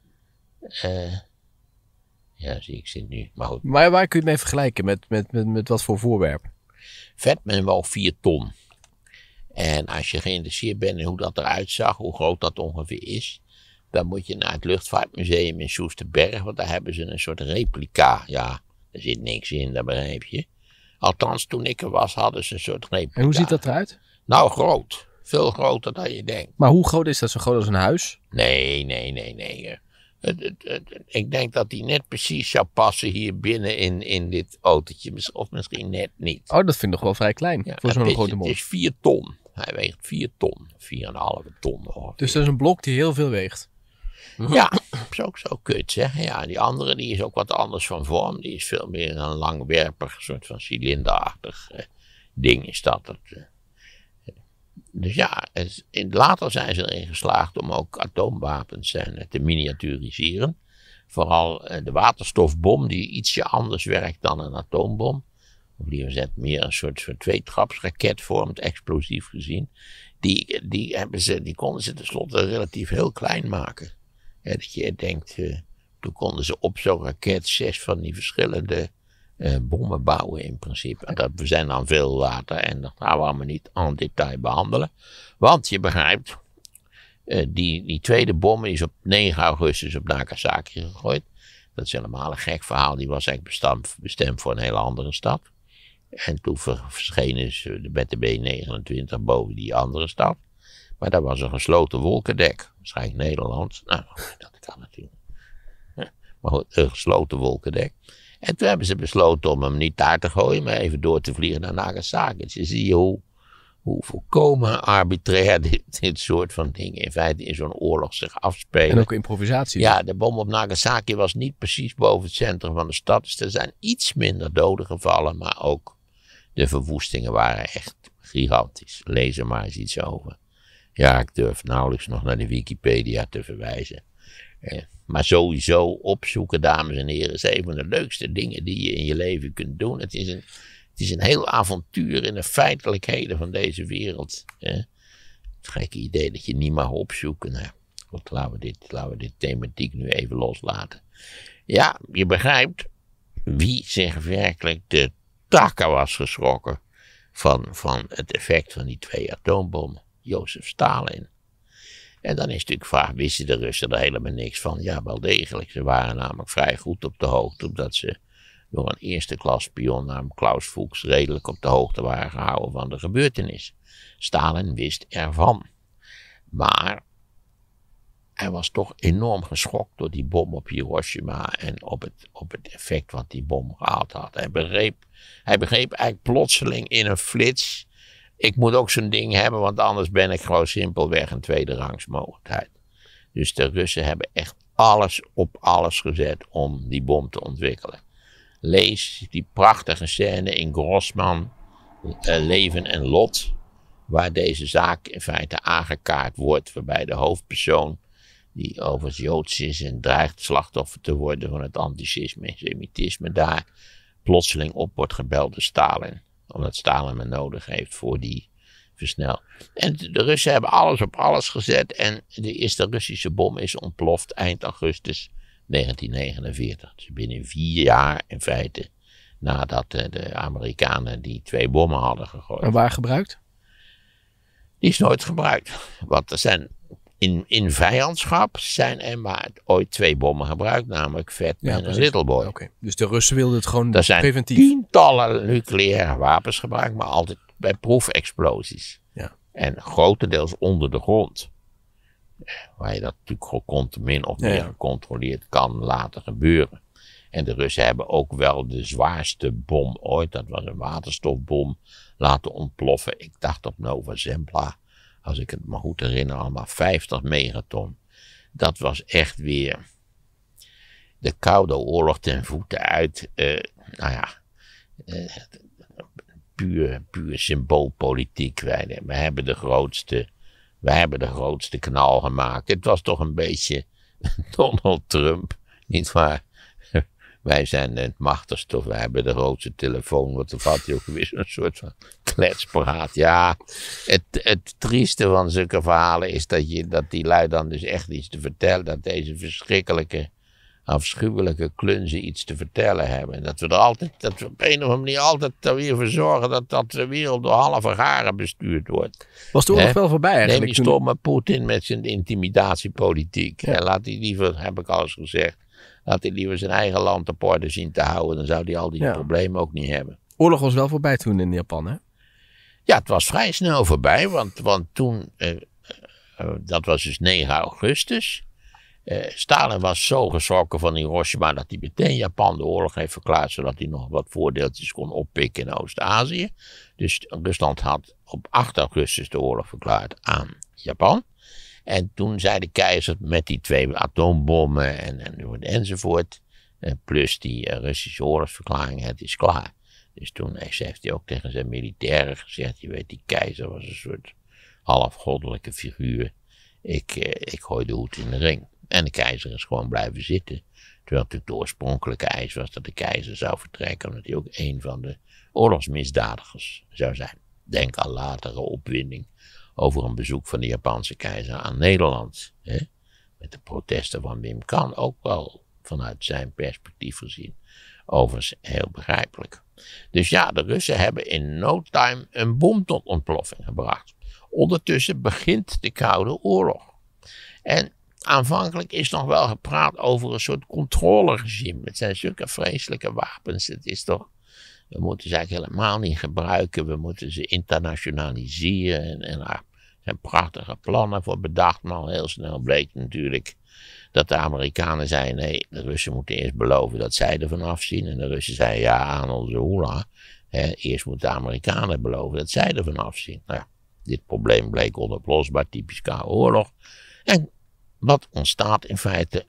Uh, ja, zie ik zit nu. Maar goed. Maar waar kun je het mee vergelijken? Met, met, met, met wat voor voorwerp? Fatman woog vier ton. En als je geïnteresseerd bent in hoe dat eruit zag, hoe groot dat ongeveer is, dan moet je naar het Luchtvaartmuseum in Soesterberg, want daar hebben ze een soort replica. Ja, er zit niks in, dat begrijp je. Althans, toen ik er was, hadden ze een soort replica. En hoe ziet dat eruit? Nou, groot. Veel groter dan je denkt. Maar hoe groot is dat? Zo groot als een huis? Nee, nee, nee, nee. Het, het, het, ik denk dat die net precies zou passen hier binnen in, in dit autootje. Of misschien net niet. Oh, dat vind ik nog wel vrij klein. Ja, voor zo'n is, grote bom. Het is vier ton. Hij weegt vier ton. Vier en een halve ton ongeveer. Dus dat is een blok die heel veel weegt. Ja, zo, zo kun je het zeggen. Ja, die andere die is ook wat anders van vorm. Die is veel meer een langwerpig, soort van cilinderachtig eh, ding is dat. dat eh. Dus ja, het, in, later zijn ze erin geslaagd om ook atoomwapens eh, te miniaturiseren. Vooral eh, de waterstofbom die ietsje anders werkt dan een atoombom. Of liever gezegd meer een soort, soort tweetrapsraket vormt, explosief gezien. Die, die, hebben ze, die konden ze tenslotte relatief heel klein maken. Ja, dat je denkt, uh, toen konden ze op zo'n raket zes van die verschillende uh, bommen bouwen in principe. En dat we zijn dan veel later en dat gaan we allemaal niet en detail behandelen. Want je begrijpt, uh, die, die tweede bom is op negen augustus op Nagasaki gegooid. Dat is helemaal een gek verhaal, die was eigenlijk bestemd, bestemd voor een hele andere stad. En toen verschenen ze met de B negenentwintig boven die andere stad. Maar dat was een gesloten wolkendek. Waarschijnlijk Nederland. Nou, dat kan natuurlijk. Ja, maar goed, een gesloten wolkendek. En toen hebben ze besloten om hem niet daar te gooien, maar even door te vliegen naar Nagasaki. Dus je ziet hoe, hoe volkomen arbitrair dit, dit soort van dingen in feite in zo'n oorlog zich afspelen. En ook improvisatie. Ja, de bom op Nagasaki was niet precies boven het centrum van de stad. Dus er zijn iets minder doden gevallen, maar ook de verwoestingen waren echt gigantisch. Lees er maar eens iets over. Ja, ik durf nauwelijks nog naar de Wikipedia te verwijzen. Eh, maar sowieso opzoeken, dames en heren, is een van de leukste dingen die je in je leven kunt doen. Het is een, het is een heel avontuur in de feitelijkheden van deze wereld. Eh. Het gekke idee dat je niet mag opzoeken. Nou, goed, laten we dit, laten we dit thematiek nu even loslaten. Ja, je begrijpt wie zich werkelijk de takken was geschrokken van, van het effect van die twee atoombommen. Jozef Stalin. En dan is natuurlijk de vraag, wisten de Russen er helemaal niks van? Ja, wel degelijk. Ze waren namelijk vrij goed op de hoogte, omdat ze door een eerste klas spion, namelijk Klaus Fuchs, redelijk op de hoogte waren gehouden van de gebeurtenis. Stalin wist ervan. Maar hij was toch enorm geschokt door die bom op Hiroshima en op het, op het effect wat die bom gehad had. Hij begreep, hij begreep eigenlijk plotseling in een flits, ik moet ook zo'n ding hebben, want anders ben ik gewoon simpelweg een tweederangs mogendheid. Dus de Russen hebben echt alles op alles gezet om die bom te ontwikkelen. Lees die prachtige scène in Grossman, uh, Leven en Lot, waar deze zaak in feite aangekaart wordt, waarbij de hoofdpersoon, die overigens Joods is en dreigt slachtoffer te worden van het antisemitisme en semitisme, daar plotseling op wordt gebeld door Stalin. Omdat Stalin me nodig heeft voor die versnel. En de Russen hebben alles op alles gezet en de eerste Russische bom is ontploft eind augustus negentien negenenveertig. Dus binnen vier jaar in feite nadat de Amerikanen die twee bommen hadden gegooid. En waar gebruikt? Die is nooit gebruikt. Want er zijn in, in vijandschap zijn er maar ooit twee bommen gebruikt, namelijk Fatman Ja, en precies. Little Boy. Oké, dus de Russen wilden het gewoon Er zijn preventief. tientallen nucleaire wapens gebruikt, maar altijd bij proefexplosies. Ja. En grotendeels onder de grond. Waar je dat natuurlijk gewoon min of Ja, meer ja. gecontroleerd kan laten gebeuren. En de Russen hebben ook wel de zwaarste bom ooit, dat was een waterstofbom, laten ontploffen. Ik dacht op Nova Zembla, als ik het me goed herinner, allemaal vijftig megaton. Dat was echt weer de Koude Oorlog ten voeten uit. Uh, nou ja, uh, puur, puur symboolpolitiek. Wij, wij hebben de grootste, wij hebben de grootste knal gemaakt. Het was toch een beetje Donald Trump, nietwaar? wij zijn het machtigste of wij hebben de grootste telefoon. Wat had hij ook weer zo'n soort van kletsparaat. Ja, het, het trieste van zulke verhalen is dat, je, dat die lui dan dus echt iets te vertellen. Dat deze verschrikkelijke, afschuwelijke klunzen iets te vertellen hebben. Dat we er altijd, dat we op een of andere manier altijd er weer voor zorgen dat, dat de wereld door halve garen bestuurd wordt. Was de oorlog wel voorbij eigenlijk? Neem die stomme Poetin met zijn intimidatiepolitiek. Ja. En laat hij liever, heb ik al eens gezegd, laat hij liever zijn eigen land op orde zien te houden. Dan zou hij al die ja. problemen ook niet hebben. Oorlog was wel voorbij toen in Japan, hè? Ja, het was vrij snel voorbij. Want, want toen, uh, uh, dat was dus negen augustus. Uh, Stalin was zo geschrokken van Hiroshima dat hij meteen Japan de oorlog heeft verklaard, zodat hij nog wat voordeeltjes kon oppikken in Oost-Azië. Dus Rusland had op acht augustus de oorlog verklaard aan Japan. En toen zei de keizer met die twee atoombommen en, en, enzovoort, uh, plus die uh, Russische oorlogsverklaring, het is klaar. Dus toen heeft hij ook tegen zijn militairen gezegd, je weet, die keizer was een soort halfgoddelijke figuur. Ik, uh, ik gooi de hoed in de ring. En de keizer is gewoon blijven zitten. Terwijl natuurlijk de oorspronkelijke eis was dat de keizer zou vertrekken, omdat hij ook een van de oorlogsmisdadigers zou zijn. Denk aan latere opwinding over een bezoek van de Japanse keizer aan Nederland. Hè? Met de protesten van Wim Kan, ook wel vanuit zijn perspectief gezien. Overigens heel begrijpelijk. Dus ja, de Russen hebben in no time een bom tot ontploffing gebracht. Ondertussen begint de Koude Oorlog. En aanvankelijk is nog wel gepraat over een soort controleregime. Het zijn zulke vreselijke wapens. Het is toch, we moeten ze eigenlijk helemaal niet gebruiken. We moeten ze internationaliseren. En, en er zijn prachtige plannen voor bedacht. Maar al heel snel bleek natuurlijk dat de Amerikanen zeiden, nee, de Russen moeten eerst beloven dat zij er vanaf zien. En de Russen zeiden, ja, aan onze hoela. Hè, eerst moeten de Amerikanen beloven dat zij er vanaf zien. Nou ja, dit probleem bleek onoplosbaar, typisch Koude Oorlog. En wat ontstaat in feite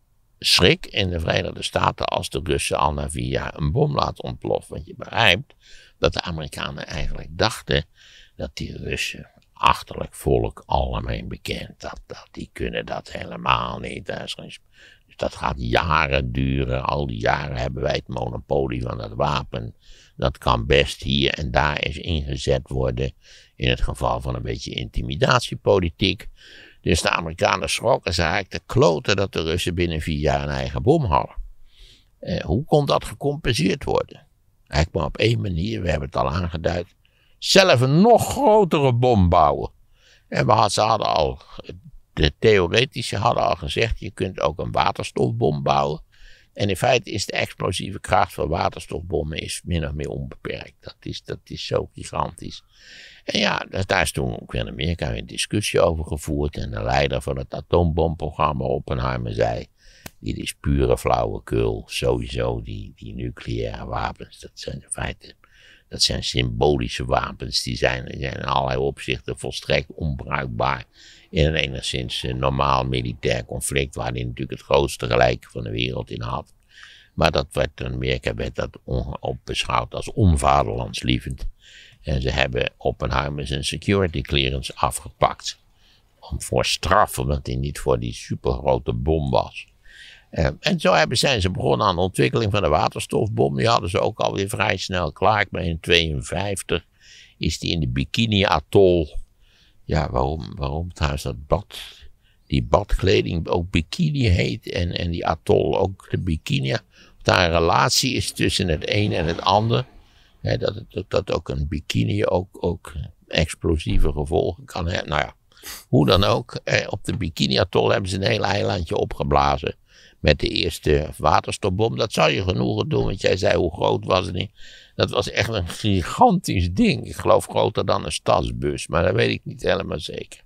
schrik in de Verenigde Staten als de Russen al na vier jaar een bom laten ontploffen. Want je begrijpt dat de Amerikanen eigenlijk dachten dat die Russen, achterlijk volk, algemeen bekend, dat, dat die kunnen dat helemaal niet. Dus dat gaat jaren duren. Al die jaren hebben wij het monopolie van dat wapen. Dat kan best hier en daar eens ingezet worden in het geval van een beetje intimidatiepolitiek. Dus de Amerikanen schrokken ze eigenlijk de kloten dat de Russen binnen vier jaar een eigen bom hadden. Eh, hoe kon dat gecompenseerd worden? Eigenlijk maar op één manier, we hebben het al aangeduid. Zelf een nog grotere bom bouwen. En we hadden, ze hadden al, de theoretische hadden al gezegd, je kunt ook een waterstofbom bouwen. En in feite is de explosieve kracht van waterstofbommen is min of meer onbeperkt. Dat is, dat is zo gigantisch. En ja, daar is toen ook in Amerika een discussie over gevoerd. En de leider van het atoombomprogramma, Oppenheimer, zei, dit is pure flauwekul. Sowieso, die, die nucleaire wapens, dat zijn in feite, dat zijn symbolische wapens. Die zijn, die zijn in allerlei opzichten volstrekt onbruikbaar in een enigszins normaal militair conflict, waar hij natuurlijk het grootste gelijk van de wereld in had. Maar dat werd in Amerika werd dat on, beschouwd als onvaderlandslievend. En ze hebben Oppenheimer zijn security clearance afgepakt. Om voor straf, omdat hij niet voor die supergrote bom was. En, en zo hebben, zijn ze begonnen aan de ontwikkeling van de waterstofbom. Die hadden ze ook alweer vrij snel klaar. Ik ben in tweeënvijftig is die in de Bikini Atoll. Ja, waarom, waarom trouwens dat bad, die badkleding ook bikini heet en, en die atol ook de bikini. Of daar een relatie is tussen het een en het ander. Hè, dat, het, dat ook een bikini ook, ook explosieve gevolgen kan hebben. Nou ja, hoe dan ook. Eh, op de Bikini Atoll hebben ze een heel eilandje opgeblazen. Met de eerste waterstofbom. Dat zou je genoegen doen, want jij zei hoe groot was het niet. Dat was echt een gigantisch ding. Ik geloof groter dan een stadsbus, maar dat weet ik niet helemaal zeker.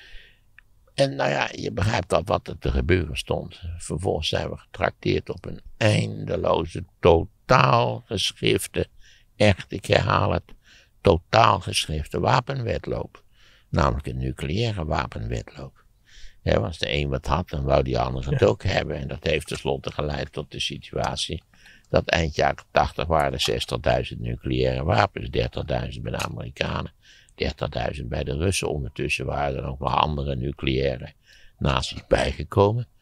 En nou ja, je begrijpt al wat er te gebeuren stond. Vervolgens zijn we getrakteerd op een eindeloze, totaal geschrifte, echt, ik herhaal het, totaal geschrifte wapenwedloop. Namelijk een nucleaire wapenwedloop. Ja, als de een wat had, dan wou die ander het ja. ook hebben. En dat heeft tenslotte geleid tot de situatie dat eind jaren tachtig waren er zestigduizend nucleaire wapens, dertigduizend bij de Amerikanen, dertigduizend bij de Russen. Ondertussen waren er ook nog andere nucleaire naties bijgekomen.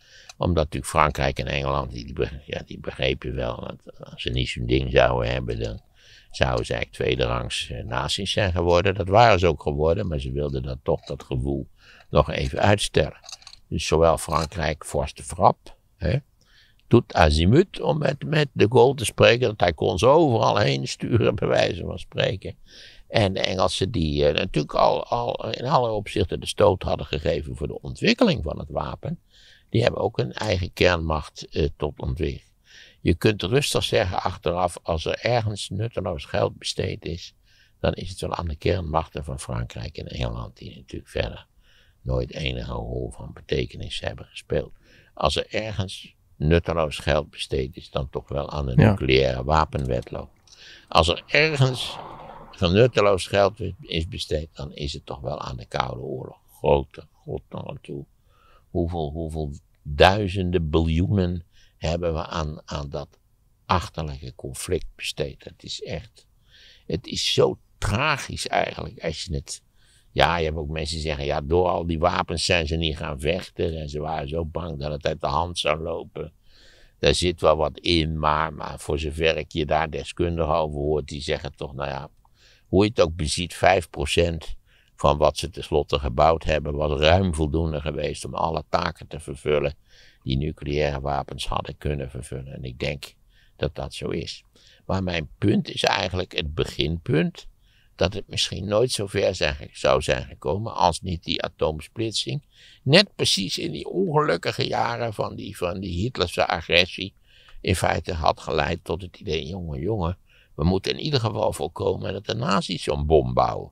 Omdat natuurlijk Frankrijk en Engeland, die, ja, die begrepen wel dat als ze niet zo'n ding zouden hebben, dan zouden ze eigenlijk tweederangs uh, naties zijn geworden. Dat waren ze ook geworden, maar ze wilden dat toch, dat gevoel, nog even uitstellen. Dus zowel Frankrijk, Vorst Frappe, hè, doet azimut, om met, met de Gaulle te spreken, dat hij kon ze overal heen sturen, bij wijze van spreken. En de Engelsen die uh, natuurlijk al, al in alle opzichten de stoot hadden gegeven voor de ontwikkeling van het wapen, die hebben ook een eigen kernmacht uh, tot ontwikkeling. Je kunt rustig zeggen achteraf, als er ergens nutteloos geld besteed is, dan is het wel aan de kernmachten van Frankrijk en Engeland, die natuurlijk verder nooit enige rol van betekenis hebben gespeeld. Als er ergens nutteloos geld besteed is, dan toch wel aan de Ja. nucleaire wapenwetloop. Als er ergens van nutteloos geld is besteed, dan is het toch wel aan de Koude Oorlog. Grote, god nog aan toe. Hoeveel, hoeveel duizenden biljoenen hebben we aan, aan dat achterlijke conflict besteed. Het is echt, het is zo tragisch eigenlijk, als je het, ja, je hebt ook mensen die zeggen, ja, door al die wapens zijn ze niet gaan vechten en ze waren zo bang dat het uit de hand zou lopen. Daar zit wel wat in, maar, maar voor zover ik je daar deskundigen over hoort, die zeggen toch, nou ja, hoe je het ook beziet, vijf procent van wat ze tenslotte gebouwd hebben, was ruim voldoende geweest om alle taken te vervullen die nucleaire wapens hadden kunnen vervullen. En ik denk dat dat zo is. Maar mijn punt is eigenlijk het beginpunt, dat het misschien nooit zo ver zijn, zou zijn gekomen als niet die atoomsplitsing. Net precies in die ongelukkige jaren van die, van die Hitlerse agressie in feite had geleid tot het idee, jongen, jongen, we moeten in ieder geval voorkomen dat de nazi's zo'n bom bouwen.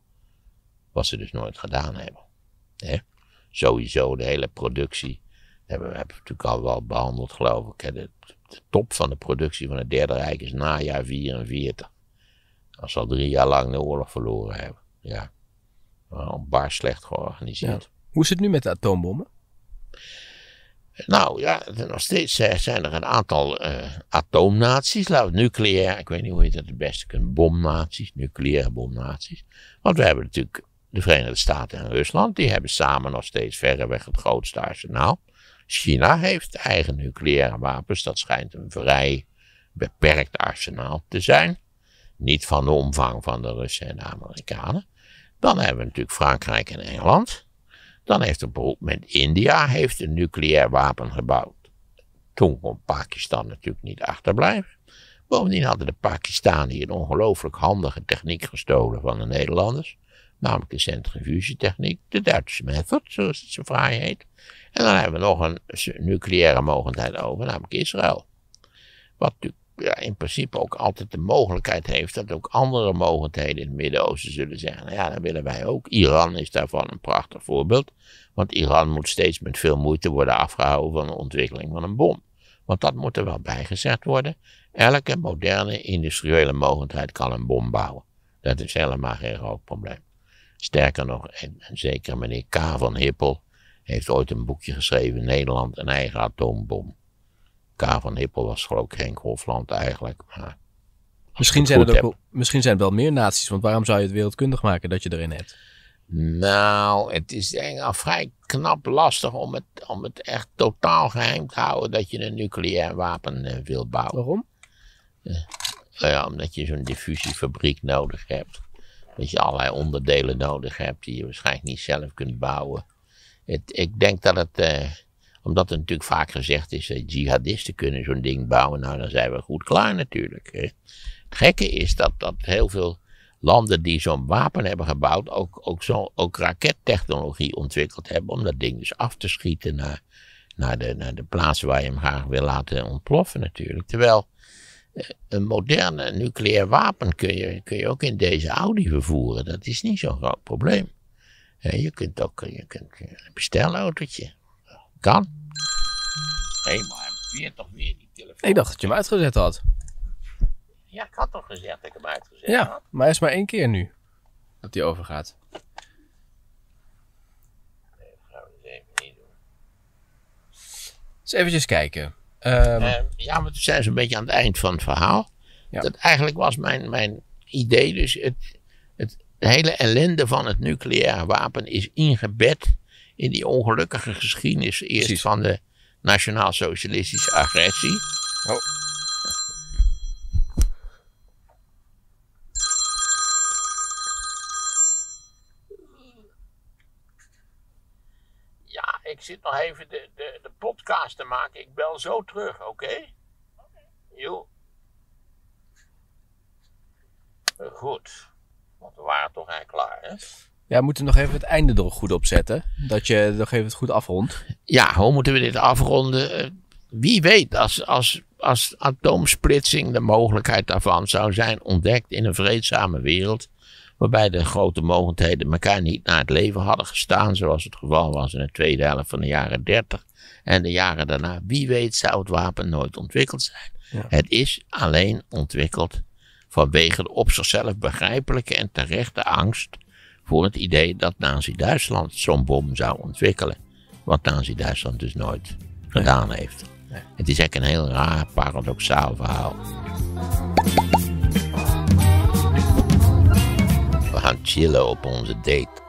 Wat ze dus nooit gedaan hebben. He? Sowieso de hele productie, hebben we hebben natuurlijk al wel behandeld, geloof ik. De, de top van de productie van het Derde Rijk is najaar vierenveertig. Als ze al drie jaar lang de oorlog verloren hebben. Ja, wel bar slecht georganiseerd. Ja. Hoe is het nu met de atoombommen? Nou ja, nog steeds zijn er een aantal uh, atoomnaties, laten we nucleair, ik weet niet hoe je dat het beste kunt, bomnaties, nucleaire bomnaties. Want we hebben natuurlijk de Verenigde Staten en Rusland, die hebben samen nog steeds verreweg het grootste arsenaal. China heeft eigen nucleaire wapens, dat schijnt een vrij beperkt arsenaal te zijn. Niet van de omvang van de Russen en de Amerikanen. Dan hebben we natuurlijk Frankrijk en Engeland. Dan heeft op een moment India heeft een nucleair wapen gebouwd. Toen kon Pakistan natuurlijk niet achterblijven. Bovendien hadden de Pakistanen een ongelooflijk handige techniek gestolen van de Nederlanders. Namelijk de centrifugetiechniek, de Dutch method, zoals het zo fraai heet. En dan hebben we nog een nucleaire mogelijkheid over, namelijk Israël. Wat natuurlijk ja, in principe ook altijd de mogelijkheid heeft dat ook andere mogelijkheden in het Midden-Oosten zullen zeggen. Nou ja, dat willen wij ook. Iran is daarvan een prachtig voorbeeld. Want Iran moet steeds met veel moeite worden afgehouden van de ontwikkeling van een bom. Want dat moet er wel bijgezegd worden. Elke moderne industriële mogelijkheid kan een bom bouwen. Dat is helemaal geen groot probleem. Sterker nog, en, en zeker meneer K. van Hippel heeft ooit een boekje geschreven in Nederland, een eigen atoombom. K. van Hippel was geloof ik geen golfland eigenlijk. Maar misschien, zijn het ook wel, misschien zijn het wel meer naties, want waarom zou je het wereldkundig maken dat je erin hebt? Nou, het is denk ik al vrij knap lastig om het, om het echt totaal geheim te houden dat je een nucleair wapen uh, wil bouwen. Waarom? Uh, ja, omdat je zo'n diffusiefabriek nodig hebt. Dat je allerlei onderdelen nodig hebt die je waarschijnlijk niet zelf kunt bouwen. Het, ik denk dat het, uh, omdat er natuurlijk vaak gezegd is, uh, jihadisten kunnen zo'n ding bouwen, nou dan zijn we goed klaar natuurlijk. Hè. Het gekke is dat, dat heel veel landen die zo'n wapen hebben gebouwd, ook, ook, zo, ook rakettechnologie ontwikkeld hebben, om dat ding dus af te schieten naar, naar, de, naar de plaatsen waar je hem graag wil laten ontploffen natuurlijk. Terwijl een moderne nucleair wapen kun je, kun je ook in deze Audi vervoeren. Dat is niet zo'n groot probleem. Je kunt ook je kunt een bestelautootje. Kan. Hé, hey, maar weer toch weer die telefoon. Ik dacht dat je hem uitgezet had. Ja, ik had toch gezegd dat ik hem uitgezet Ja, had. maar hij is maar één keer nu dat hij overgaat. Nee, dat gaan we dus even niet doen. Eens eventjes kijken. Um, Uh, ja, maar toen zijn ze een beetje aan het eind van het verhaal. Ja. Dat eigenlijk was mijn, mijn idee dus, het, het de hele ellende van het nucleaire wapen is ingebed in die ongelukkige geschiedenis. Eerst Precies. van de nationaal-socialistische agressie. Oh. Ja, ik zit nog even de, de, de podcast te maken. Ik bel zo terug, oké? Okay? Jo. Goed. Want we waren toch eigenlijk klaar, hè? Ja, we moeten nog even het einde er goed op zetten. Dat je nog even het goed afrondt. Ja, hoe moeten we dit afronden? Wie weet, als, als, als atoomsplitsing, de mogelijkheid daarvan zou zijn ontdekt in een vreedzame wereld, waarbij de grote mogendheden elkaar niet naar het leven hadden gestaan, zoals het geval was in de tweede helft van de jaren dertig en de jaren daarna. Wie weet zou het wapen nooit ontwikkeld zijn. Ja. Het is alleen ontwikkeld vanwege de op zichzelf begrijpelijke en terechte angst voor het idee dat Nazi-Duitsland zo'n bom zou ontwikkelen. Wat Nazi-Duitsland dus nooit gedaan nee. heeft. Nee. Het is eigenlijk een heel raar, paradoxaal verhaal. We gaan chillen op onze date.